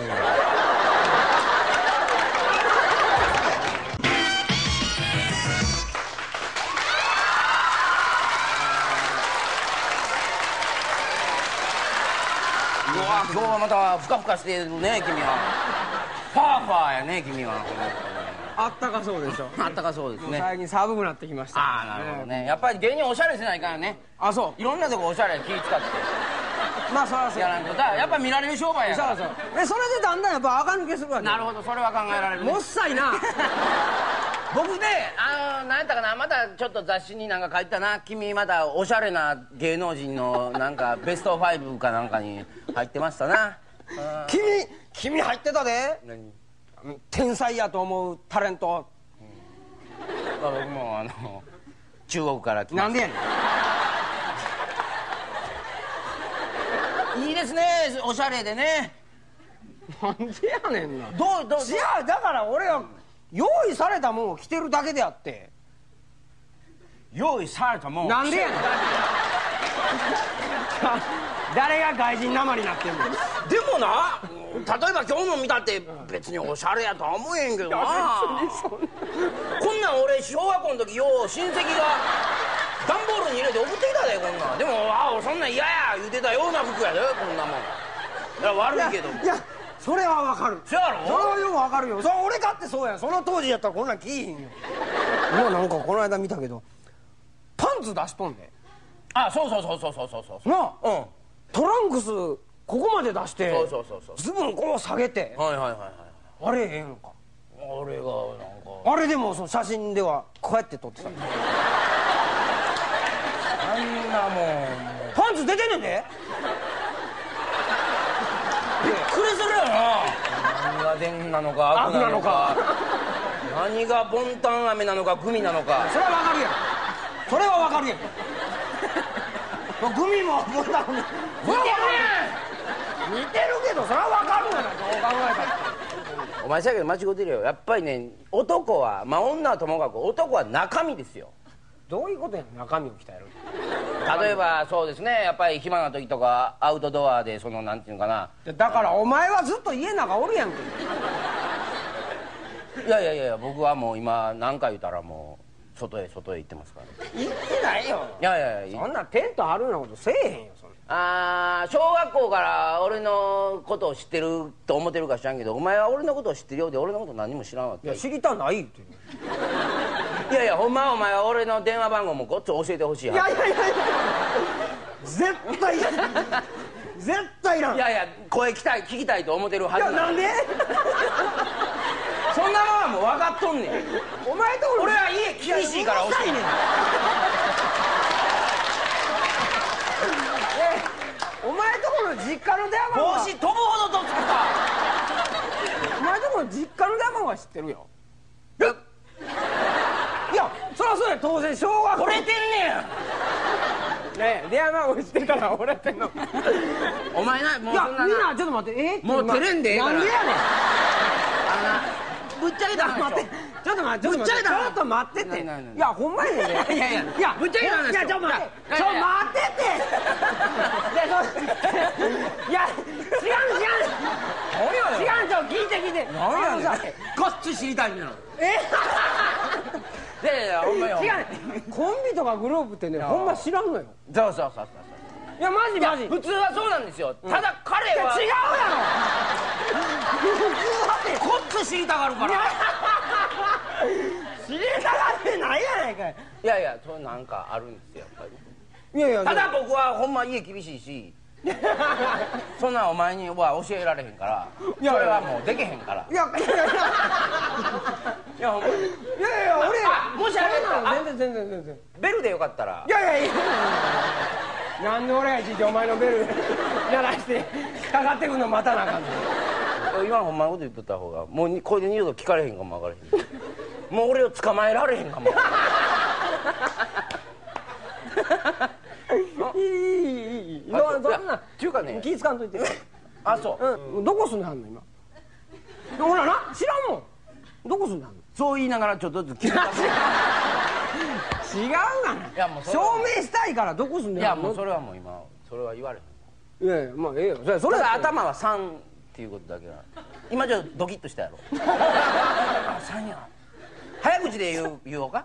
今日はまたふかふかしてるね君は。ファーファーやね君は。 あったかそうでしょ。 あったかそうですね。 最近寒くなってきました。 ああなるほどね。やっぱり芸人おしゃれせないからね。 あ、そう。 いろんなとこおしゃれ気使ってまあそらそうやらんと。だからやっぱ見られる商売やから。 そうそれでだんだんやっぱ垢抜けするわけ。 なるほど、それは考えられるね。 もっさいな。 僕ね、なんやったかな、またちょっと雑誌になんか書いてたな。君またおしゃれな芸能人のなんかベスト5かなんかに入ってましたな。 君入ってたで。 何？ 天才やと思うタレント。 僕も中国から来ました。 なんでやねん。 いいですね、おしゃれでね。 なんでやねんな。 どういやだから俺は用意されたもんを着てるだけであって。 用意されたもん。 なんでやねん。誰が外人なまりになってんの。 でもな、例えば今日の見たって別におしゃれやとは思えんけどな。こんなん俺小学校の時よう親戚が段ボールに入れて送ってきたでこんなん。でもそんなん嫌や言うてたような服やでこんなもん。いや悪いけど。 いやそれはわかる。 そうやろ。 それはよくわかるよ。それ俺かってそうや。その当時やったらこんなん着いひんよ。今なんかこの間見たけどパンツ出しとんで。 あ、そうなあ、トランクスここまで出してそうズボンこう下げて。 はいあれええんか。 あれがなんかあれでもその写真ではこうやって撮ってた。 あんなもんパンツ出てんねんで。 びっくりするよな。何が伝なのか悪なのか、何がボンタン飴なのかグミなのか。 それはわかるやん。それはわかるやん。グミもボンタン飴。 見てるやん。 似てるけどそれは分かるがな、どう考えたら。 お前さっき間違ってるよ。やっぱりね、男はまあ女はともかく男は中身ですよ。 どういうことやねん、中身を鍛える。 例えばそうですね、やっぱり暇な時とかアウトドアでそのなんていうのかな。 だからお前はずっと家の中おるやんけ。 いやいやいや、僕はもう今何回言ったらもう外へ行ってますからね。 行ってないよ。 いやいやいや、 そんなテント張るようなことせえへんよ、そんな。 小学校から俺のことを知ってると思ってるか知らんけど、お前は俺のことを知ってるようで俺のこと何も知らんわけ。 いや、知りたないって。 いやいや、ほんまはお前は俺の電話番号もごっつ教えてほしいはず。 いや絶対いらん。絶対いらん。 いやいや、声聞きたいと思ってるはずいや、なんでそんなもんはもう分かっとんねん。 お前と俺は家厳しいから教えねん。 お前とこの実家の電話番号帽子飛ぶほどとつくか。 お前とこの実家の電話番号は知ってるよ。いや、そりゃそうや、当然小学校折れてんねねえ、電話番号知ってたら折れてんの。 ん。お前な、もういや、 そんなみんなちょっと待って、 もう照れんでええからなんでやねん。 ぶっちゃけた話待って、ちょっと待って、ちょっと待ってって。いや、ほんまにね。 いやいや、ぶっちゃけた話。 いや、ちょっと待って、待ってって。いや、違う、聞いて。 何やねん。ごっつ知りたいんやろ。いやいや、ほんまよ。 違うね、コンビとかグループってね、ほんま知らんのよ。 そう。 いや、マジ。 普通はそうなんですよ。ただ彼は違うやろ。 ごっつ知りたがるから。 知りたがってないやないかい。 いやいや、そうなんかあるんですよ、やっぱり。 いやいや、 ただ僕はほんま家厳しいし、そんなんお前には教えられへんから、それはもうできへんから。 いやほんまに。いや、俺、 もしあれなら全然。 ベルでよかったら。 いや。なんで俺がいちいちお前のベル鳴らしてかかってくんの待たなあかんの。 今ほんまのこと言っとった方がもうこれで二度と聞かれへんかも分からへん。もう俺を捕まえられへんかも。 いい。そんなっていうかね、 気ぃつかんといて。 あ、そう、 どこ住んではんの今。ほらな、知らんもん。どこ住んではんの。 そう言いながらちょっとずつ聞いた。 違うがな。 いやもう証明したいからどこ住んではんの。 いやもうそれはもう今それは言われへん。 いやいや、まあええよ。それただ頭は3っていうことだけは。今ちょっとドキッとしたやろ。あ、3や。早口で言おうか。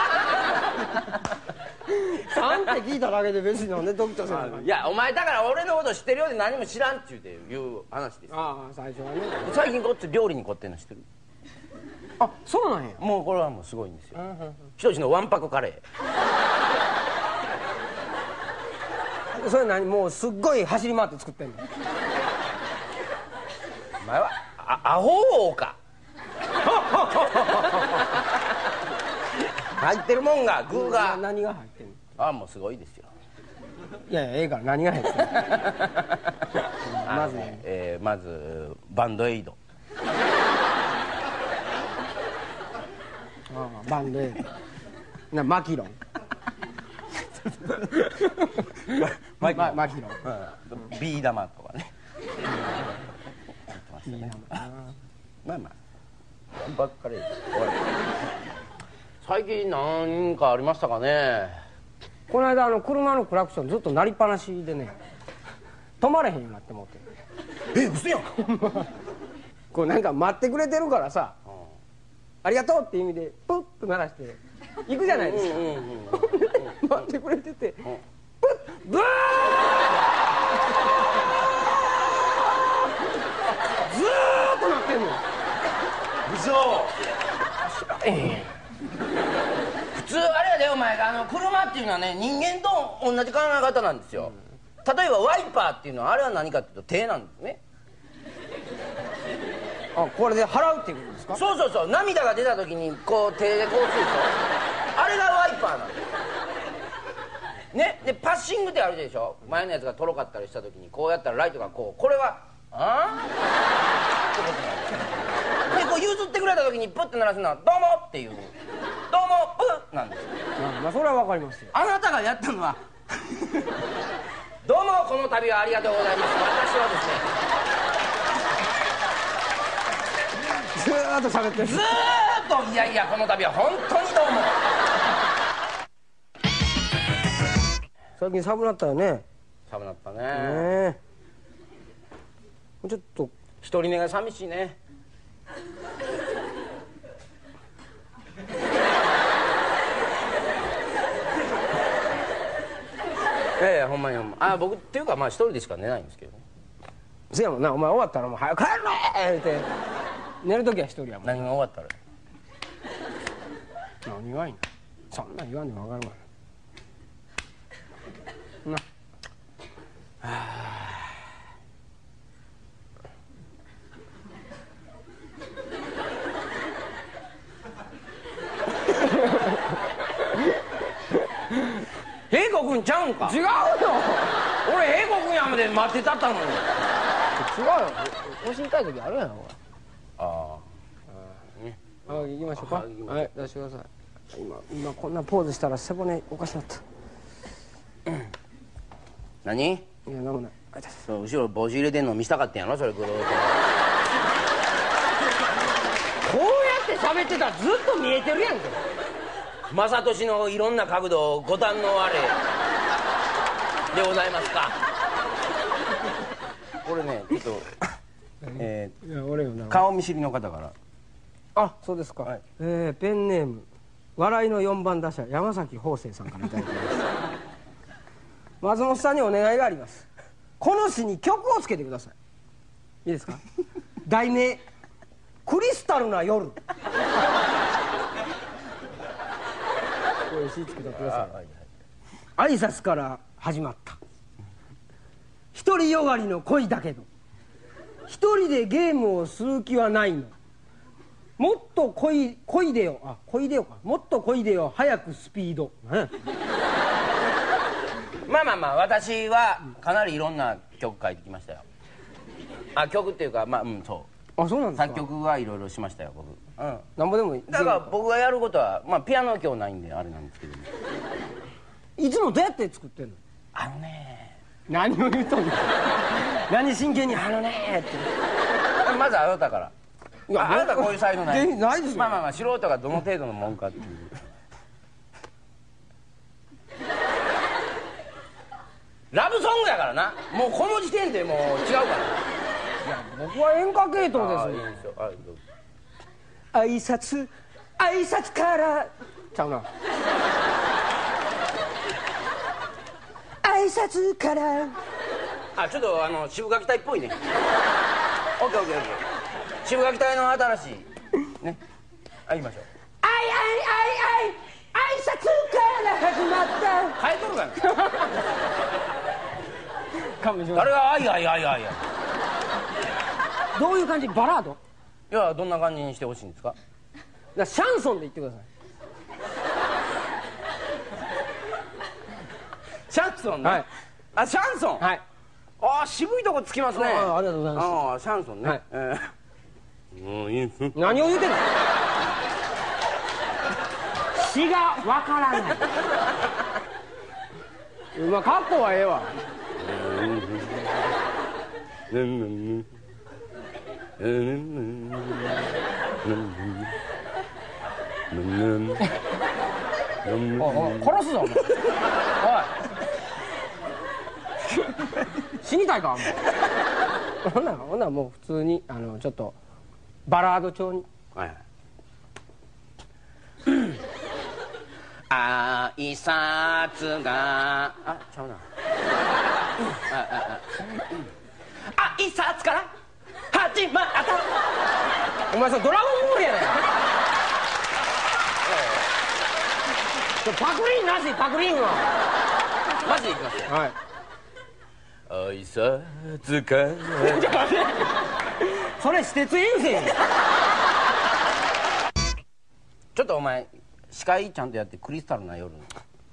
3って聞いただけで別になんでドキッとせなの。 いや、お前だから俺のこと知ってるようで何も知らんっていう話です。 ああ、最初はね。 最近こっち料理に凝ってんの知ってる？ あ、そうなんや。 もうこれはもうすごいんですよ。ひとしのわんぱくカレー。 それ何、もうすっごい走り回って作ってんの。 お前はアホ王か。入ってるもんが具が。 何が入ってんの。 あ、もうすごいですよ。 いやいや、ええから何が入ってんの。まずね、まずバンドエイド。 バンドエイド。マキロン。マキロン。 ビー玉とかね。まあまあばっかりです。最近何かありましたかね。 この間車のクラクションずっと鳴りっぱなしでね、止まれへんようになって思って。 嘘やん。 こうなんか待ってくれてるからさ、ありがとうっていう意味でプッと鳴らして行くじゃないですか。待ってくれてて、プッブーずーっと鳴ってんの。 嘘。普通あれやで、お前車っていうのはね、人間と同じ考え方なんですよ。例えばワイパーっていうのはあれは何かっていうと手なんですね。 あ、これで払うっていうことですか。 そう、涙が出た時にこう手でこうするでしょ。あれがワイパーなんですね。でパッシングってあるでしょ。前のやつがとろかったりした時にこうやったらライトがこう、これはってことなんです。でこう譲ってくれた時にプッて鳴らすのはどうもっていう、どうもプッなんですよ。 まあそれはわかりますよ。 あなたがやったのはどうもこの度はありがとうございます。私はですねずーっと喋ってる。 ずーっといやいやこの度は本当にどうも。 最近寒なったよね。 寒なったね。 ねえ。もうちょっと一人寝が寂しいね。ほんまにほんま。僕っていうかまあ一人でしか寝ないんですけどね。 せやもんな、お前終わったらもう早く帰れって寝るときは一人やもん。 何が終わったら何がいいの、そんなん言わんでも分かるわな。 平子君ちゃうんか。 違うよ。 俺平子君やまで待ってたったのに。 違うよ。おしりたい時あるやん。 ああ、行きましょうか。 はい行きましょう。 はい、出してください。今こんなポーズしたら背骨おかしなった。 何？ いや、なんもない。 そう後ろ帽子入れてんの見したかったんやろそれ。こうやって喋ってたらずっと見えてるやんけ。正俊のいろんな角度ご堪能あれでございますか。これねちょっといや、俺よな。 顔見知りの方から。 あ、そうですか。 はいペンネーム笑いの4番打者山崎邦生さんからいただきます。松本さんにお願いがあります。この詩に曲をつけてください。いいですか。題名クリスタルな夜。これ詩つけてください。挨拶から始まった。独りよがりの恋だけど一人でゲームをする気はないの。もっと恋でよ。あ、恋でよか。もっと恋でよ。早くスピード。 まあ私はかなりいろんな曲書いてきましたよ。曲っていうかそあ、そうなんうですか。 作曲はいろいろしましたよ僕。 なんぼでもいい。 だから僕がやることはピアノ今日ないんであれなんですけど、 いつもどうやって作ってんの。何を言うとんの。何真剣にってまずあなたから。あなたこういう才能ない。 ないですよ。 まあ素人がどの程度のもんかっていう。ラブソングやからな。もうこの時点でもう違うから。 僕は演歌系統です。 いいですよ。 挨拶からちゃうな。挨拶からちょっと渋垣隊っぽいね。オッケー渋垣隊の新しいね。言いましょう。挨拶から始まった。変えとるかな。誰があいや。 どういう感じ。バラード。 いやどんな感じにしてほしいんですか。 シャンソンで言ってください。 シャンソンね。 はい。 シャンソン。 はい。 渋いとこつきますね。 ありがとうございまシャンソンね。 はい何何を言うてんの。詩がわからない。まあ格好はええわ。殺すぞお前。おい。死にたいかお前。ほんならもう普通にちょっとバラード調に。 挨拶がちゃうな。挨拶から始まった。 お前さドラゴンボールやねん。パクリンなし。パクリンはマジでいきますよ。 はい。 挨拶からそれ私鉄遠征やん。 ちょっとお前司会ちゃんとやって。クリスタルな夜の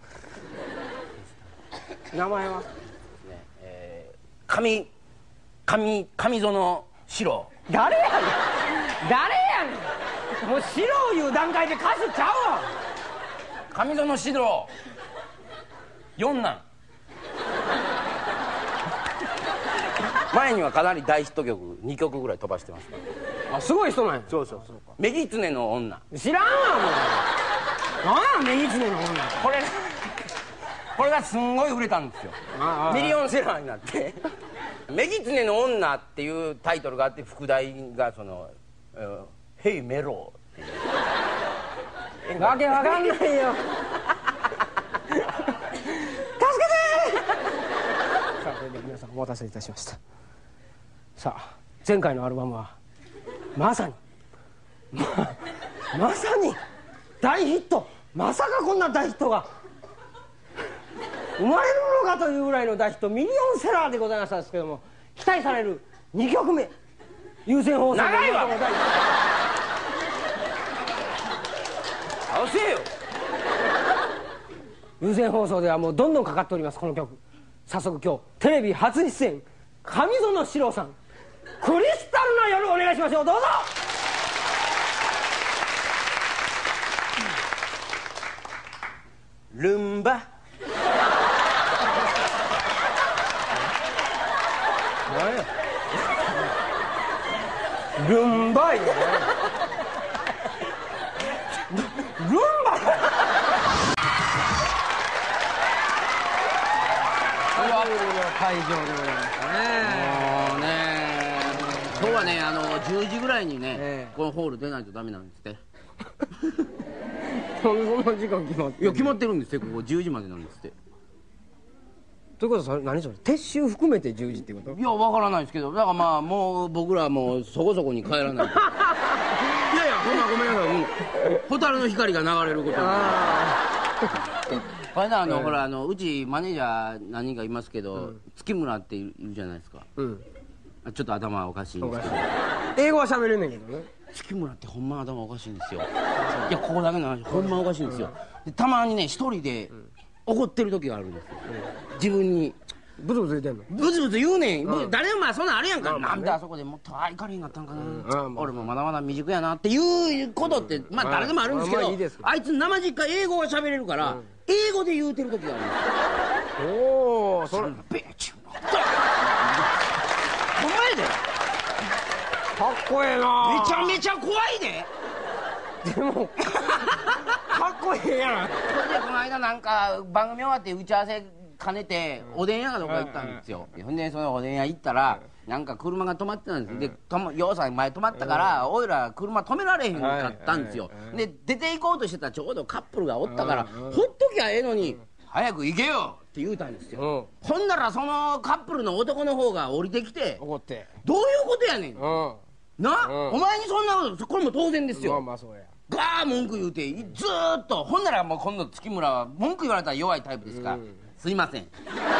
名前は上園四郎。 誰やねん。誰やねん。もう白いう段階で歌手ちゃうわ。 上園四郎四男。 前にはかなり大ヒット曲2曲ぐらい飛ばしてますから。 あ、すごい人なんや。 そうそうそう。メギツネの女。 知らんわもう。なんやメギツネの女。 これがすんごい売れたんですよ。ミリオンセラーになってメギツネの女っていうタイトルがあって、副題がそのヘイメロっていう。 わけわかんないよ。助けてー。さあ、それでは皆さんお待たせいたしました。さあ、前回のアルバムはまさにまさに大ヒット。まさかこんな大ヒットが生まれるのかというぐらいの大ヒット、ミリオンセラーでございましたですけども、期待される2曲目、有線放送長いわ合わせよ。 有線放送ではもうどんどんかかっております、この曲。早速今日テレビ初出演、上園史郎さん、クリスタルな夜お願いしましょう。どうぞ。 ルンバルンバいね。ルンバ会場でございましたね。 もうね、今日はね、10時ぐらいにね、このホール出ないとダメなんですって。 そんな時間決まって。 いや、決まってるんですよ。ここ10時までなんですって。 ということは何それ、撤収含めて10時ってこと？ いや、わからないですけど、だからまあもう僕らはもうそこそこに帰らないと。いやいや、ほんまごめんなさい。もう蛍の光が流れることに。これな、ほら、うちマネージャー何人かいますけど、月村っているじゃないですか。ちょっと頭おかしいんですけど、 英語は喋れんねんけどね。 月村ってほんま頭おかしいんですよ。いや、ここだけの話、ほんまおかしいんですよ。でたまにね、一人で怒ってる時があるんですよ。自分にブツブツ言ってんの？ ブツブツ言うねん。誰もまあそんなんあるやんか。なんであそこでもっといかれへんかったんかな。俺もまだまだ未熟やなっていうことってまあ誰でもあるんですけど、あいつ生実家英語が喋れるから英語で言うてる時があるんですよ。 おお、それベーチュほんまやで。 かっこええな。 めちゃめちゃ怖いで。 でもかっこええやん。 それでこの間なんか番組終わって打ち合わせ兼ねておでん屋がどこか行ったんですよ。ほんでそのおでん屋行ったらなんか車が止まってたんですよ。でようさん前止まったからおいら車止められへんかったんですよ。で出て行こうとしてたらちょうどカップルがおったからほっときゃええのに早く行けよって言うたんですよ。ほんならそのカップルの男の方が降りてきて怒って、 どういうことやねんな、お前にそんなこと、これも当然ですよ。 まあそうや。 ガー文句言うてずーっと。ほんならもう今度月村は文句言われたら弱いタイプですから、すいません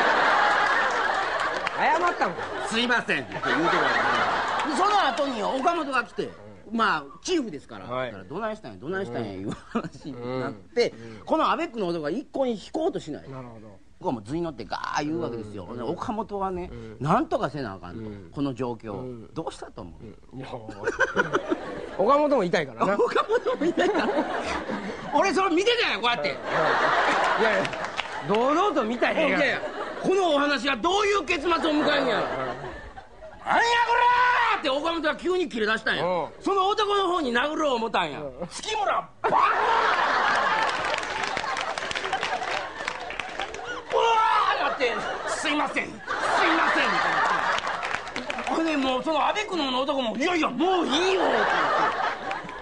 謝ったんか。 すいませんって言うてるわけで、その後に岡本が来て、まあチーフですから、だからどないしたんやどないしたんやいう話になって、このアベックの男が一向に引こうとしない。 なるほど。 僕はもう図に乗ってガー言うわけですよ。岡本はね、なんとかせなあかんと、この状況、どうしたと思う？ 岡本も痛いからな。 岡本も痛いから俺それ見てたよこうやって。いやいや、堂々と見たいやん。 このお話はどういう結末を迎えんやろ。なんやこらーって岡本が急に切れ出したんや。その男の方に殴ろう思ったんや。月村バーンすいませんすいませんってなって、ほんでもうそのアベクノの男もいやいやもういいよって。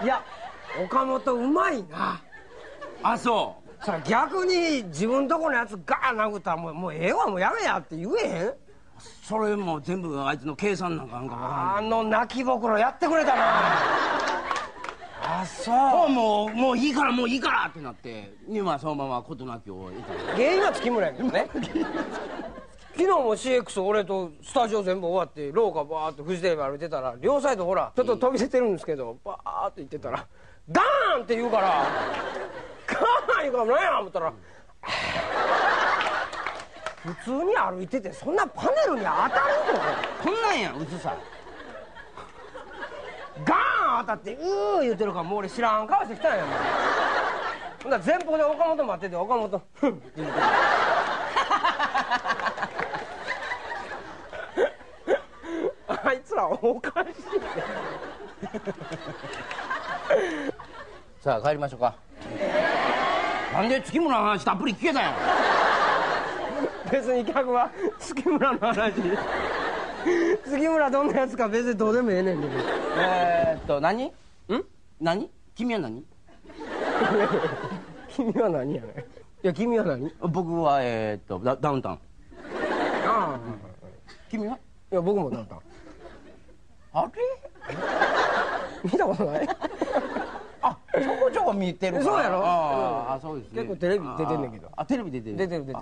いや、岡本うまいな。 あ、そう。 それ逆に自分とこのやつガーン殴ったらもうええわ、もうやめやって言えへん？ それも全部あいつの計算なんかなんかわかんない。 泣きぼくろやってくれたな。あ、そう。 もういいからもういいからってなって、まあそのまま事なきを得た。 原因は月村やけどね。昨日も CX 俺とスタジオ全部終わって廊下バーってフジテレビ歩いてたら、両サイドほらちょっと飛び出てるんですけど、バーって言ってたらガーンって言うから、ガーン言うから何や思ったら、普通に歩いててそんなパネルに当たるの？ こんなんや薄さ。 ガーン当たってうー言うてるから、もう俺知らん顔してきたんやもん。ほんなら前方で岡本待ってて、岡本フンって言うてらおかしいさあ帰りましょうか。なんで月村の話たっぷり聞けたんや。 別に客は月村の話月村どんなやつか別にどうでもええねんけど。 何君は何君は何やねん。いや君は何。 僕はダウンタウン。 ああ君は。 いや僕もダウンタウン。 あれ見たことないあ、ちょこちょこ見てるから。 そうやろ。 あ、そうですね。 結構テレビ出てんねんけど。 あ、テレビ出てる。 出てる。 いや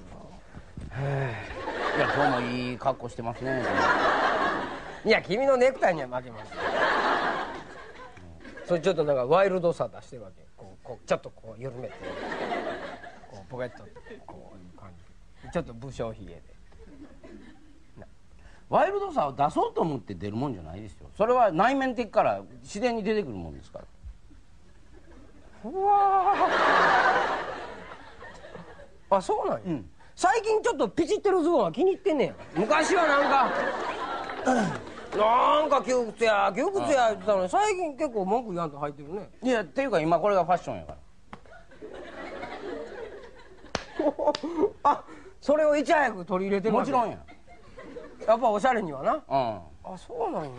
今日もいい格好してますね。 いや君のネクタイには負けますそれちょっとなんかワイルドさ出してるわけ。こうちょっとこう緩めてこうポケットこういう感じちょっと武将髭でワイルドさを出そうと思って出るもんじゃないですよ。それは内面的から自然に出てくるもんですから。 うわあそうなんや、最近ちょっとピチってるズボンは気に入ってんねん。昔はなんか窮屈や言ってたのに最近結構文句言わんと履いてるね。 いやっていうか今これがファッションやからあそれをいち早く取り入れてるわけ。 もちろんや。 やっぱおしゃれにはな。 あそうなんや。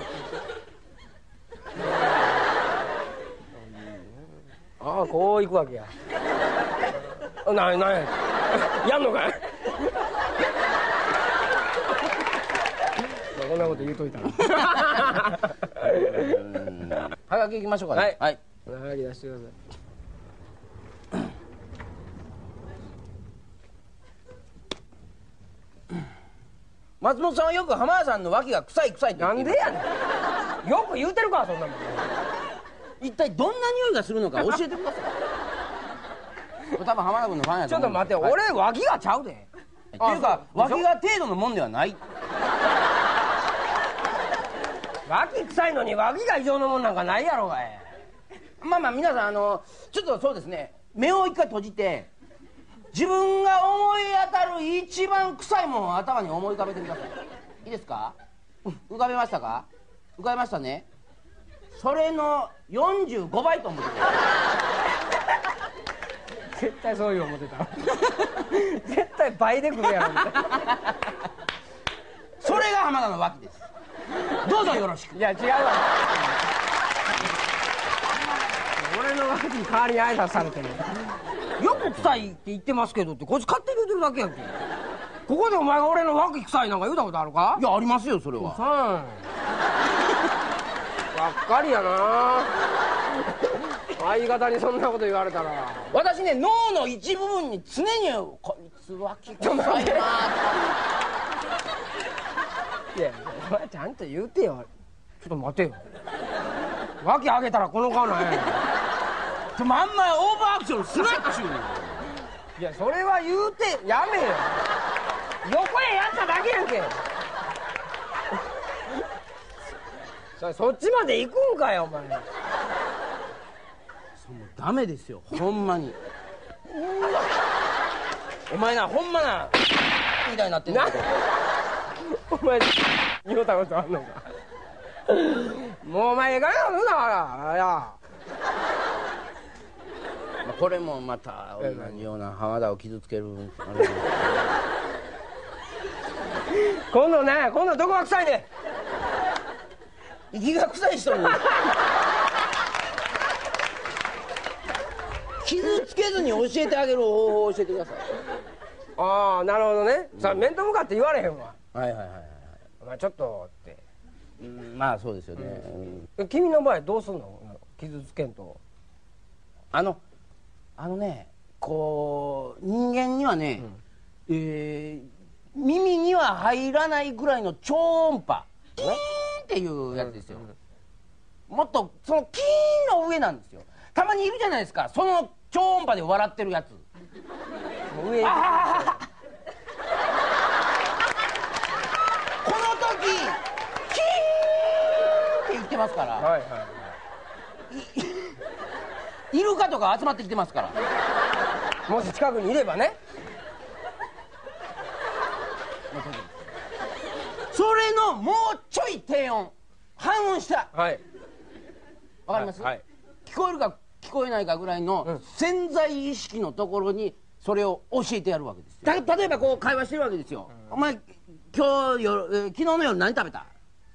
こういくわけや。なんややんのかいこんなこと言うといたらはがき行きましょうかね。はい。 はがき出してください。 松本さんはよく浜田さんの脇が臭いって言ってなんでやねん。よく言うてるかそんなもん。 一体どんな匂いがするのか教えてください。これ多分浜田君のファンやと思う。 ちょっと待って、 はい、 俺脇がちゃうで。 っていうか脇が程度のもんではない。 脇臭いのに脇が異常のもんなんかないやろがい。 まあ皆さんちょっとそうですね、目を一回閉じて自分が思い当たる一番臭いもんを頭に思い浮かべてください。いいですか。浮かべましたか。浮かべましたね。それの45倍と思ってください。 絶対そういう思ってた絶対倍でくるやろみたいなそれが浜田の脇です。どうぞよろしく。 いや違うわ俺の脇に代わりに挨拶されてる。よく臭いって言ってますけどってこいつ勝手に言ってるだけやんけ。ここでお前が俺の脇臭いなんか言うたことあるか。 いやありますよそれは。 ばっかりやな相方にそんなこと言われたら。 私ね脳の一部分に常にこいつ脇臭いなっていやお前ちゃんと言うてよ。ちょっと待てよ脇上げたらこの顔なんや。 まんまオーバーアクションすなっちゅう。 いやそれは言うてやめよ。横へやっただけやんけそっちまで行くんかよお前。 もうダメですよほんまに。お前なほんまなみたいになってんだけどお前言うたことあんのかもうお前ええかなすなあや。 これもまた同じような浜田を傷つけるあれ今度どこが臭いねん。 息が臭い人に傷つけずに教えてあげる方法を教えてください。 ああなるほどね。さあ面と向かって言われへんわ。 はいはいはいはい。 お前ちょっとって、 まあそうですよね、 君の場合どうすんの傷つけんと。 あのねこう人間にはね、耳には入らないぐらいの超音波キーンっていうやつですよ、もっとそのキーンの上なんですよ。たまにいるじゃないですかその超音波で笑ってるやつ。 上にこの時キーンって言ってますから、 はいはいイルカとか集まってきてますから。 もし近くにいればね。 それののもうちょい低音半音下はいわかります、 はい、 聞こえるか聞こえないかぐらいの潜在意識のところにそれを教えてやるわけですよ。例えばこう会話してるわけですよ、お前今日昨日の夜何食べた。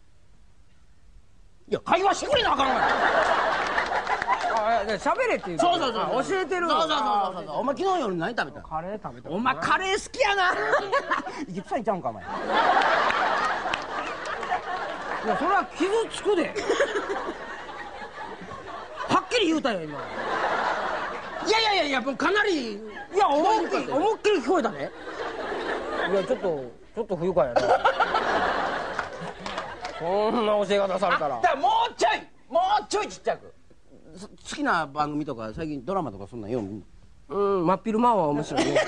いや会話してくれなあかんわ。 喋れっていうそう教えてる。 そうお前昨日夜何食べた。 カレー食べた。 お前カレー好きやな。イギプサイちゃうんかお前。いやそれは傷つくで。 はっきり言うたよ今。いやもうかなり。いや思いっきり聞こえたね。 いやちょっと不愉快やな。そんな教え方されたら。 だからもうちょいちっちゃく。好きな番組とか最近ドラマとかそんなんよう見んの。 真っ昼間は面白いね。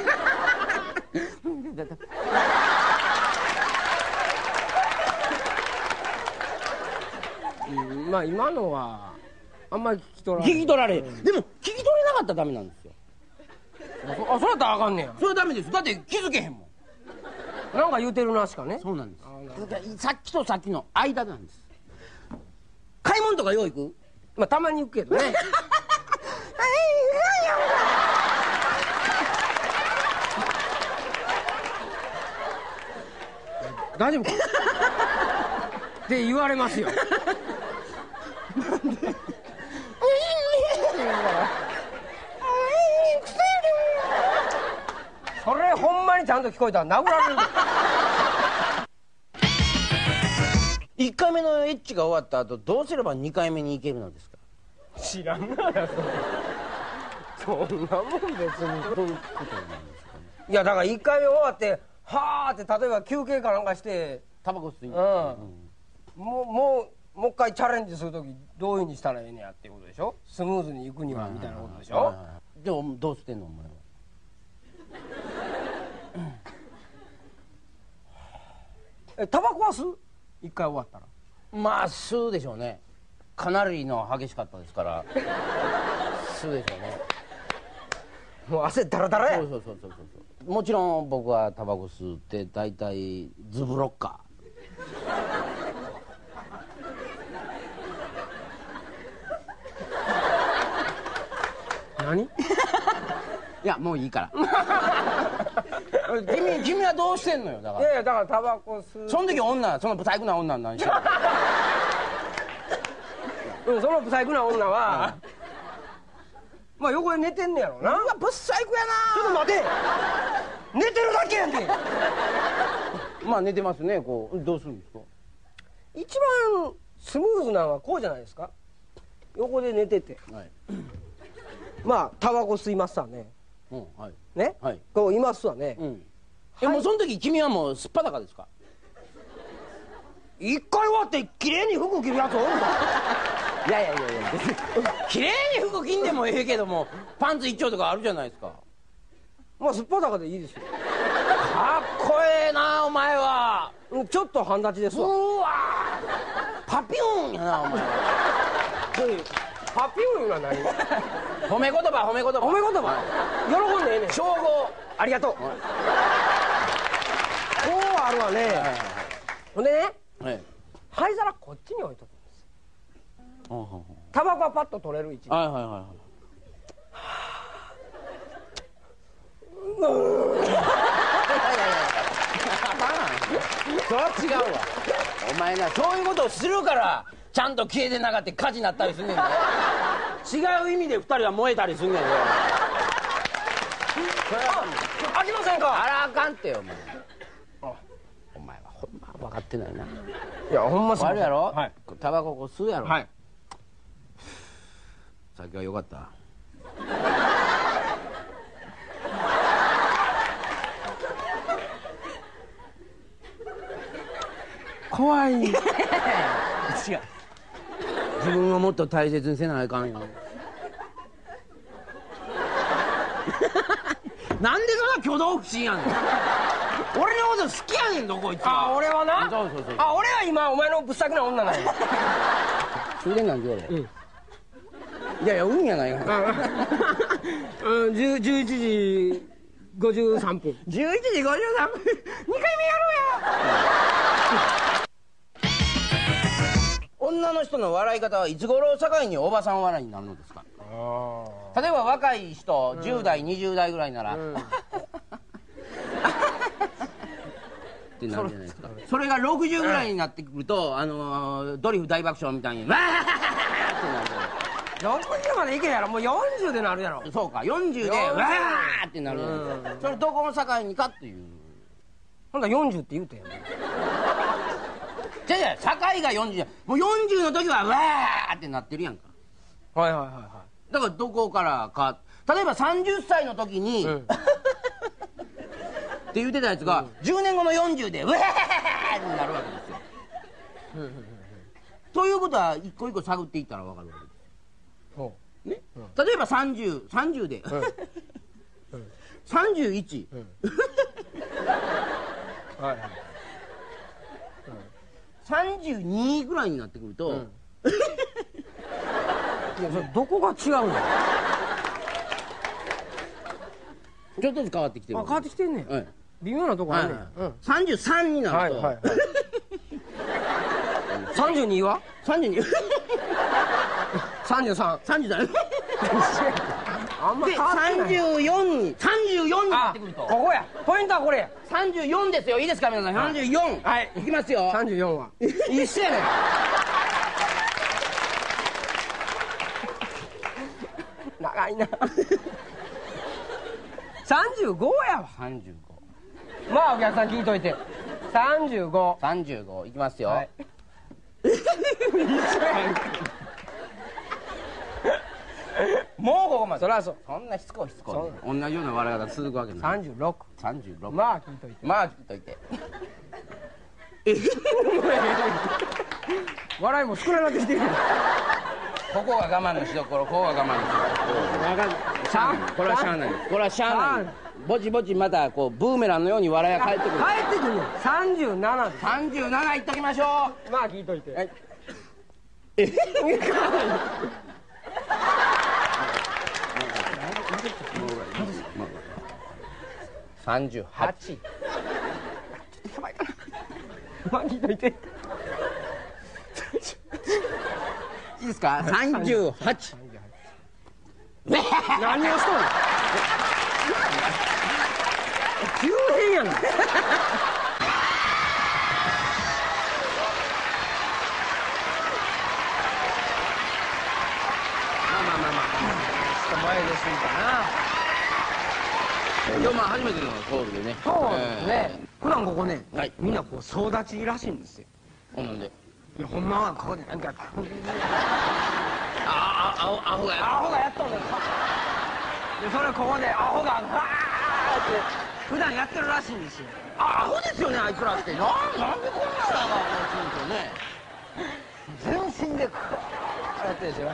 まあ今のはあんまり聞き取られでも聞き取れなかったらダメなんですよ。 あ、それやったらあかんねや。 それはダメです。だって気づけへんもん。 なんか言うてるなしかね。 そうなんです。さっきとさっきの間なんです。買い物とかよう行く？ まあたまに行くけどね。大丈夫かって言われますよ。なんで？それほんまにちゃんと聞こえたら殴られる。 1回目のエッチが終わった後どうすれば2回目に行けるのですか？ 知らんがなそんなもん別に。 どういうことなんですかね。 いやだから1回目終わってはーって例えば休憩かなんかしてタバコ吸い、 もう一回チャレンジするときどういうふうにしたらええねやっていうことでしょ。スムーズにいくにはみたいなことでしょ。 でもどうしてんのお前は。 タバコは吸う？1回終わったら。 まあ吸うでしょうね。かなりの激しかったですから吸うでしょうね。 もう汗ダラダラや。 そうもちろん僕はタバコ吸って大体ズブロッカー。何？ いやもういいから君はどうしてんのよ。だからいやだからタバコ吸う。 その時女そのブサイクな女なんしてそのブサイクな女は、まあ横で寝てんねやろな。 うわブサイクやな。 ちょっと待て。寝てるだけやんけ。 まあ寝てますね。こうどうするんですか。 一番スムーズなのはこうじゃないですか。横で寝てて、 はい、 まあタバコ吸いますわね。 はい、 ね、 はい、 こういますわね。 もうその時君はもうすっぱだかですか。 一回終わって綺麗に服着るやつおるんだ。 いや綺麗に服着んでもええけどもパンツ一丁とかあるじゃないですか。 まあすっぱだかでいいですよ。 かっこええなお前は。 ちょっと半立ちですわ。 うわパピューンやなお前。 パピューンは何？ 褒め言葉。 喜んでええねん。 称号ありがとう。こうあるわね。ほんでね、灰皿こっちに置いとくんです。タバコはパッと取れる位置。 はい。それは違うわ。お前なそういうことをするからちゃんと消えてなかって火事になったりすんねんね。違う意味で2人は燃えたりすんねんね。 あきませんか。 あらあかんってよお前。お前はほんま分かってないな。 いやほんまあるやろ、 はい、 タバコこう吸うやろ。 はい。 さっきはよかった。 怖い。違う。 自分をもっと大切にせなあかんよ。なんでそんな挙動不審やねん。俺のこと好きやねんどこいつは。 あ、俺はな。 そうあ、俺は今お前のぶっさくな女なんや。 終電なんで俺。いや運やないか。 11時53分。 11時53分。2回目やろうや。 女の人の笑い方はいつ頃を境におばさん笑いになるのですか？例えば若い人、10代20代ぐらいなら、ってなるじゃないですか。それが60ぐらいになってくると、ドリフ大爆笑みたいにわーってなるじゃない。 60までいけんやろ。もう40でなるやろ。 そうか、40でわーってなるじゃないですか。それどこの境にかっていう。 ほんなら40って言うてんやん。 じゃあ境が40じゃん。もう40の時はわーってなってるやんか。 はいはいはいはだからどこからか、例えば30歳の時に、って言ってたやつが、10年後の40でうわーってなるわけですよ。ということは一個一個探っていったら分かるわけです。 ほね、例えば30で、31、 はいはい。 32ぐらいになってくると、 いやそれどこが違うの？ ちょっとずつ変わってきてる。 あ、変わってきてんねん。 はい、 微妙なとこあんねん。 33になると、 はいはいはい。32は 32 33。 33 あんまで変わってない。 34になってくると、 ここや。ポイントはこれや。 34ですよ。いいですか皆さん。34、 はい。 いきますよ。 34は。一緒やねん。長いな。35やわ。 35、 まあお客さん聞いといて。35。 35いきますよ。 はい。 もうここまで。 そらそう。 そんなしつこいしつこい。同じような笑い方続くわけない。 36。 36。 まあ聞いといて。 まあ聞いといて。 笑いも少なくなってきてる。 ここが我慢のしどころ、ここが我慢のしどころ。しゃあない。これはしゃあない。これはしゃあない。ぼちぼちまたこうブーメランのように笑いが返ってくる。 帰ってくるよ。37です。 37いっときましょう。 まあ聞いといて。 はい。38。 まあ聞いといて。 いいですか？38。 何をしとんの？急変やな。前ですんか今日まあ初めてのホールでね。 な。そうですね。普段ここね、 はいみんなこう総立ちらしいんですよ。 なんで？ いやほんまはここでなんかアホがやアホがやっとんねん。でそれここでアホがわーって普段やってるらしいんですよ。 アホですよねあいつらって。なんでこんなのが全身でこうやってるんですよ。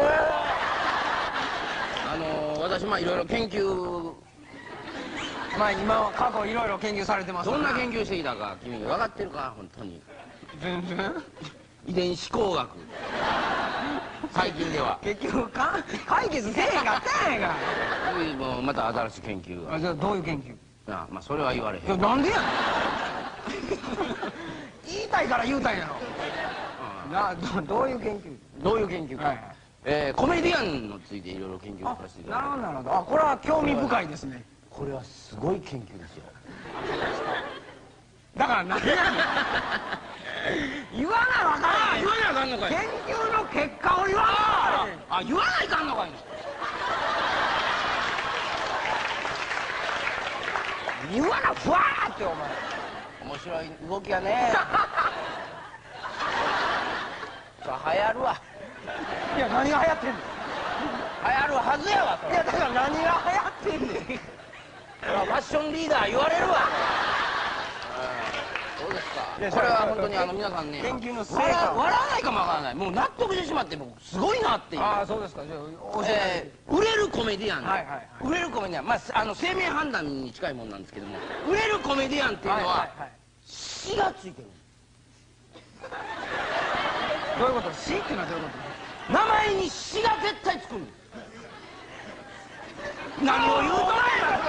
私まあいろいろ研究、 まあ今は過去いろいろ研究されてますどんな研究してきたか君分かってるか本当に。 全然。 遺伝子工学最近では結局解決せえへんかったんやんか。 もうまた新しい研究が。 じゃあどういう研究？ まあそれは言われへん。 いやなんでやねん。言いたいから言うたんやろ。どういう研究？ どういう研究か、 はいコメディアンについていろいろ研究させていただいて。 なるほどなるほど。あ、これは興味深いですね。 これはすごい研究ですよ。 だから何やねん。言わなわからん。 言わなあかんのかい。 研究の結果を言わなあ、言わないかんのかいな。 言わなふわーってお前。 面白い動きやね。さあ流行るわ。 いや何が流行ってんの？ 流行るはずやわ。 いやだから何が流行ってんねん。 ファッションリーダー言われるわ。そうですか。これは本当に皆さんね、 研究の成笑果。 わないかもわからない。もう納得してしまって、僕すごいなっていう。 ああそうですか。じゃあ教え売れるコメディアン、 はいはいはい、 売れるコメディアン、まあ生命判断に近いもんなんですけども、売れるコメディアンっていうのは死がついてる。 どういうこと？死っていうのはどういうこ名前に死が絶対つくんです。何を言うとないやろ。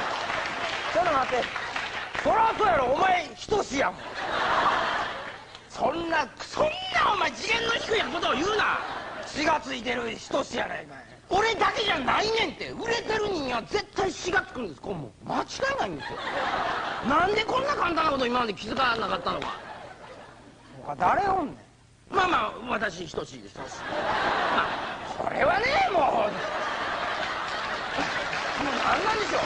ちょっと待って。そらそうやろ。お前人死やもん。 そんなお前次元の低いことを言うな。 血がついてる人しやないかい。 俺だけじゃないねんって。売れてる人間は絶対死がつくんです。こんも間違いないんですよ。なんでこんな簡単なこと今まで気づかなかったのか。 他誰おんねん。 まあまあ私等しいです。まあこれはねもう何なんでしょ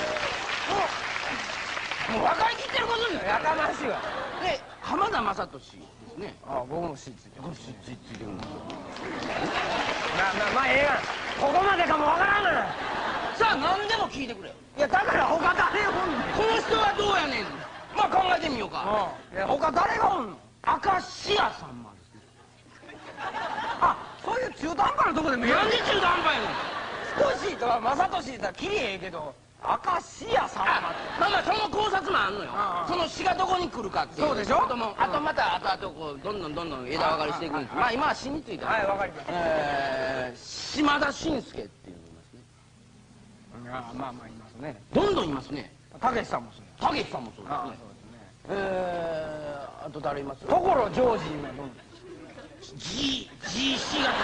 う。もう分かりきってることですよ。 やかましいわ。 で浜田雅俊ですね。 あ、僕も死ついてる。 ついてるんですよ。 まあええやん。ここまでかもわからんがな。 さあ何でも聞いてくれよ。 いやだから他誰おんねん。 この人はどうやねん。まあ考えてみようか。 いや他誰がおんの。 明石家さんまですね。 あ、そういう中途半端なとこでもやなんで中途半端やねん。 少しとは正俊だきりええけど明石家さんまってまあまあその考察もあんのよ。 ああその詩がどこに来るかっていう。 そうでしょ。 あともあとまた後々こうどんどん枝分かれしていくんです。まあ今は詩についてはい、わかりました。 島田紳介っていうのがいますね。 あ、まあまあいますね。 どんどんいますね。 たけしさんもそう。 たけしさんもそうですああ、 ね。 そうですね。 あと誰います所ジョージ今どん。 G が出てくる。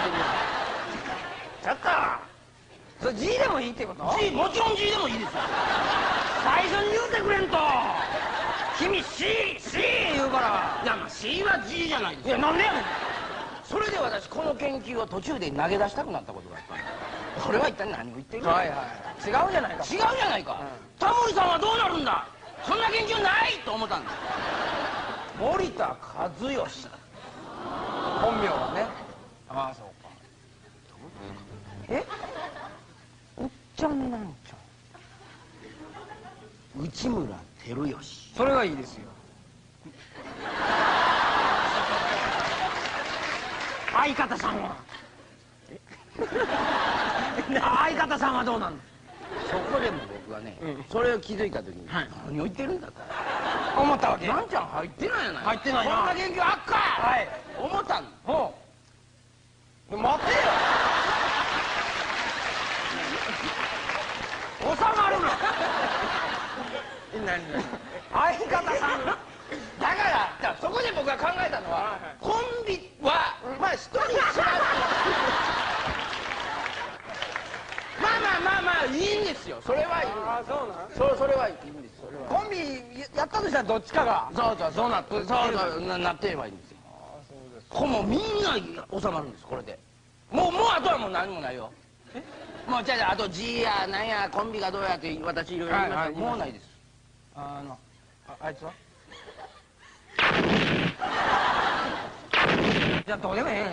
ちょっとそれ G でもいいってこと。 G もちろん G でもいいですよ。 最初に言うてくれんと。君 C 言うから。 いやまあ C は G じゃないですよ。 いやなんでやねん。 それで私この研究を途中で投げ出したくなったことがあったんだ。これは一体何を言ってるの。 はいはい。違うじゃないか。 違うじゃないか。タモリさんはどうなるんだ。そんな研究ないと思ったんだ。森田和義。 本名はね。ああ、そうか。え、 うっちゃんなんちゃん。内村光良。 それがいいですよ。相方さんは。相方さんはどうなんの。 そこでも僕はね、それを気づいた時に、 はい何を言ってるんだと思ったわけ。 なんちゃん入ってないやない。 入ってないなこんな研究あっか。 はい。 思ったん。 ほう。で待てよ。収まるな。何相方さん。 だからそこで僕が考えたのは、コンビはまあ一人しかまあいいんですよ。それはいい。 ああ、そうなん。 それはいいんです。それはコンビやったとしたらどっちかが。 そうなってなってればいいんですよ。もうみんな収まるんです。これでもうあとはもう何もないよ。もうじゃああと G やなんやコンビがどうやって私いろいろ言いましたけど、もうないです。 あいつはじゃあどうでもええやん。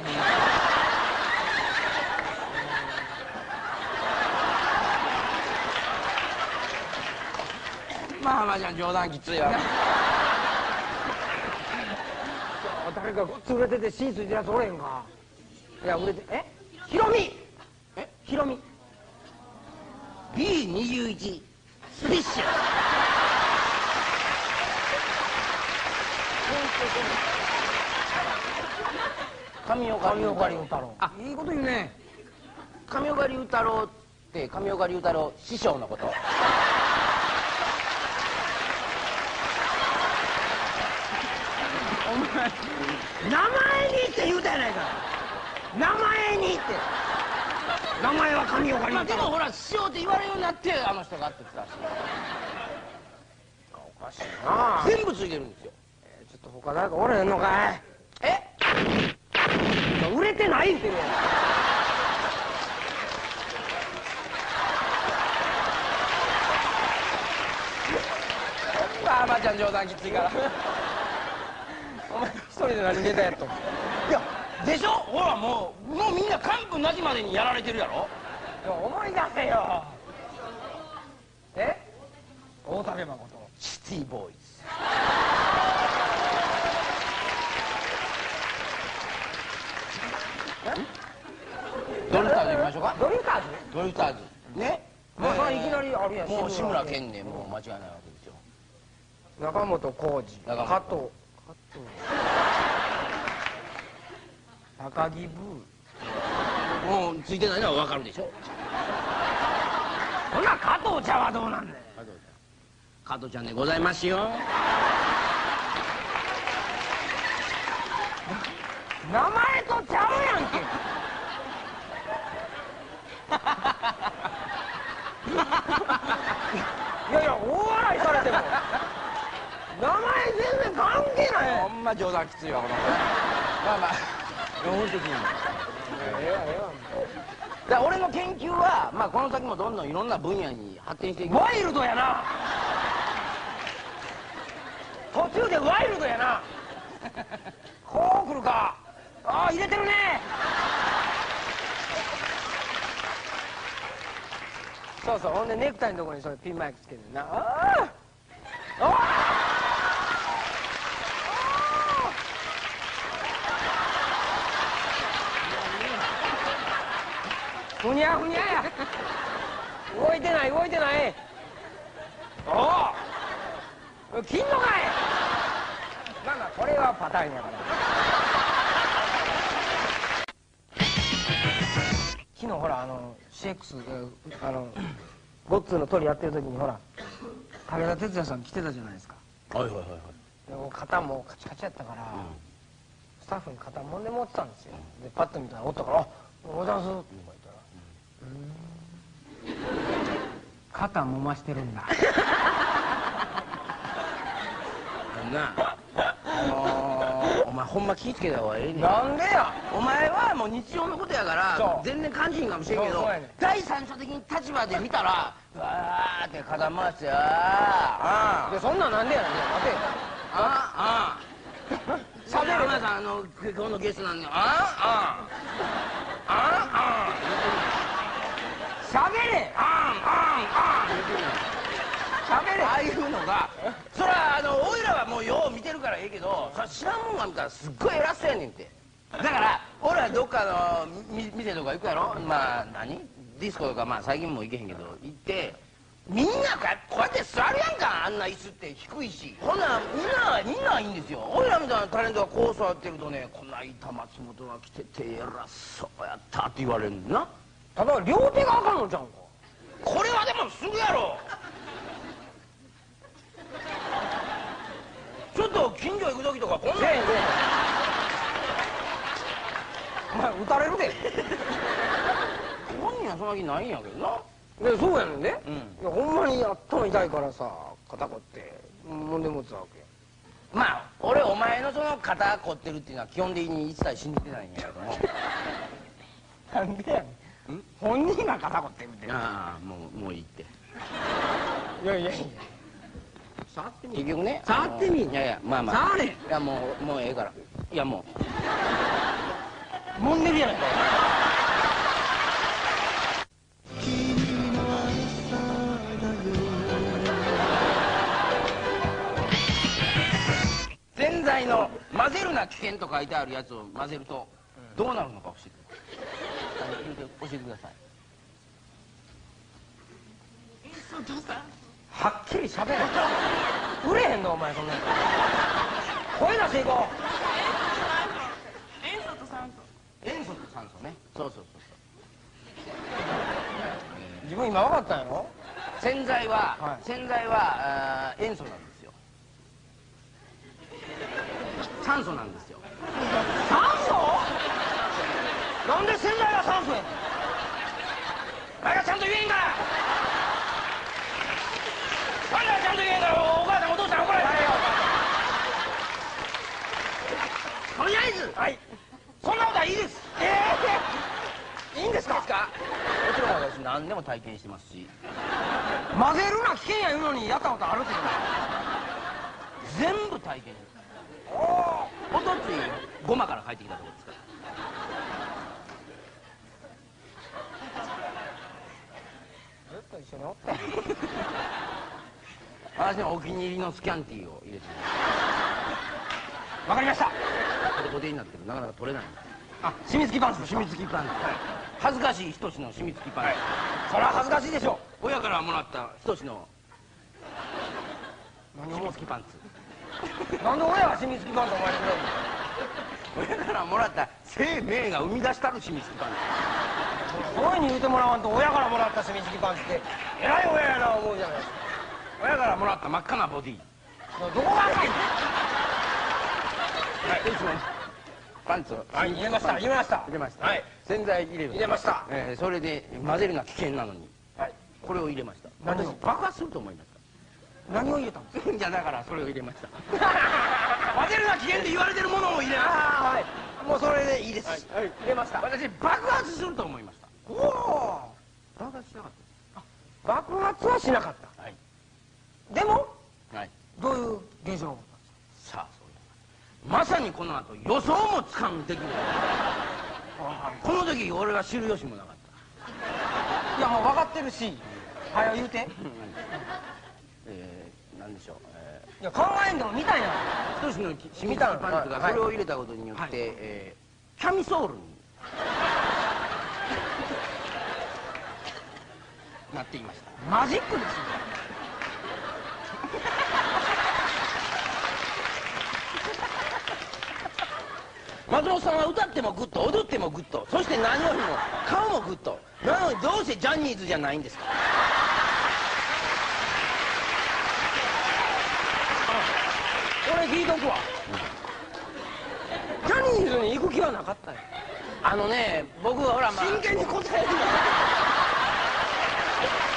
まあ浜ちゃん冗談きついわ。 誰かごっつ売れててシーツいてるやつおれへんか。いや売れてヒロミ。ヒロミ B21 スペシャル。上岡龍太郎。 あ、いいこと言うね。 上岡龍太郎って上岡龍太郎師匠のこと。 お前名前にって言うたやないか。名前にって。名前は上岡龍まあ太郎。 でもほら師匠って言われるようになってあの人がって言ってたらしい。 おかしいなあ。 全部ついてるんですよ。 ちょっと他誰かおれへんのかい。売れてないって言うやん。 浜ちゃん冗談きついからお前一人で何ネタやっとん。 いやでしょ。ほらもうみんな完膚なきまでにやられてるやろ。 思い出せよ。大竹誠。 シティボーイズ。ドリフターズ行きましょうか。 ドリフターズ。 ドリフターズね。 まあいきなりあるやん。 もう志村けんねもう間違いないわけですよ。 中本浩二。 中本加藤。高木ブー。 もうついてないのは分かるでしょ。 ほな加藤茶はどうなんねん。 加藤ちゃんでございますよ。 名前とちゃうやんけ。いやいや、大笑いされても名前全然関係ない。 ほんま冗談きついわこの子。まあまあ本的にもええわええわ。 だから俺の研究は、まあ、この先もどんどんいろんな分野に発展していく。 ワイルドやな。途中でワイルドやな。こう来るか。ああ入れてるね。そうそう、ほんでネクタイのとこにそれピンマイクつけてな。ああああふにゃふにゃや。動いてない動いてない。おお切んのかい。まあまあこれはパターンやから。昨日ほらCX ゴッツーの鳥やってる時にほら武田鉄矢さん来てたじゃないですか。 はいはいはいはい。 でも肩もカチカチやったから、スタッフに肩もんで持ってたんですよ。でパッと見たらおったから「あっおはようございます」って言ったら肩揉ましてるんだ。 なお前ほんま気ぃつけた方がええねん。 なんでや。 お前はもう日常のことやからそう全然感じひんかもしれんけど、 そうやねん第三者的に立場で見たらうわーって肩回してあいやそんなんなんでやねん。待てよ。 あしゃべる皆さん今日のゲストなんでしゃべれしゃべれ。ああいうのがそらおいらはもうよう見てるからええけど、そら知らんもんが見たらすっごい偉そうやねんて。だから俺らどっかの店とか行くやろ。まあディスコとかまあ最近も行けへんけど行ってみんなこうやって座るやんか。あんな椅子って低いし、ほんならみんないいんですよ。俺らみたいなタレントがこう座ってるとね、こないだ松本が来てて偉そうやったって言われるんだな。 ただ両手があかんのちゃうんか。 これはでもすぐやろ。ちょっと近所行く時とかこんなんせえへんお前撃たれるで。 本人はそんな気ないんやけどな。 でそうやねんで、 うんいやほんまに頭痛いからさ肩こってもんで持つわけや。 まあ俺お前のその肩凝ってるっていうのは基本的に一切信じてないんやけども。 なんでやねん。本人が肩こってるって。 ああもういいって。 いやいやいや触ってみ。 結局ね触ってみ。 いやいやまあまあ触れ。 いやもうええから。いやももんでるやないか。 洗剤の混ぜるな危険と書いてあるやつを混ぜるとどうなるのか教えてください。 はっきりしゃべれ。売れへんのお前そんなの。声出していこ塩素と酸素ね。そうそう。 う。自分今分かったんやろ。 洗剤は、 はい塩素なんですよ。酸素なんですよ。 酸素。なんで洗剤が酸素やねん。お前がちゃんと言えんから。なんだよちゃんと言えんから。お母さんお父さん怒られたよ。 とりあえずはいそんなことはいいです。 いいんですか。 もちろん私何でも体験してますし。 混ぜるな危険や言うのにやったことあるって言うの。 全部体験。おとついゴマから帰ってきたとこですから。 ずっと一緒におって私のお気に入りのスキャンティーを入れてわかりました。 コテコテになってる。なかなか取れない。 あ、染み付きパンツですか。 染み付きパンツ。恥ずかしい仁の染み付きパンツ。 それは恥ずかしいでしょ。 親からもらった仁の染み付きパンツ。 なんで親が染み付きパンツお前にくれるの。 親からもらった生命が生み出したる染み付きパンそういうふうに言うてもらわんと親からもらった染み付きパンツって偉い親やな思うじゃないですか。 ツ。親からもらった真っ赤なボディ。 どこが赤いの。 はい、いつもパンツをはい、入れました入れました入れましたはい洗剤入れる入れました。 それで混ぜるのは危険なのにはい。 これを入れました何を私爆発すると思いまし何を入れたんですか？ たじゃあだからそれを入れました混ぜるのは危険って言われてるものを入れましたはいもうそれでいいです、 はい入れました。 私爆発すると思いましたおお爆発しなかっ爆発はしなかったたはいでもはいどういう現象が起こっさあそういうまさにこの後予想もつかん出来事この時俺は知る由もなかったた？いやもう分かってるし早言うて。 なんでしょういや考えんでも見たいな。 少しの染みたパンツがそれを入れたことによって、 はいキャミソールになっていましたマジックですよ。 松本さんは歌ってもグッド踊ってもグッドそして何よりも顔もグッドなのにどうしてジャニーズじゃないんですかこれ聞いとくわ。ジャニーズに行く気はなかったよ。 あのね僕はほらまあ真剣に答えるな。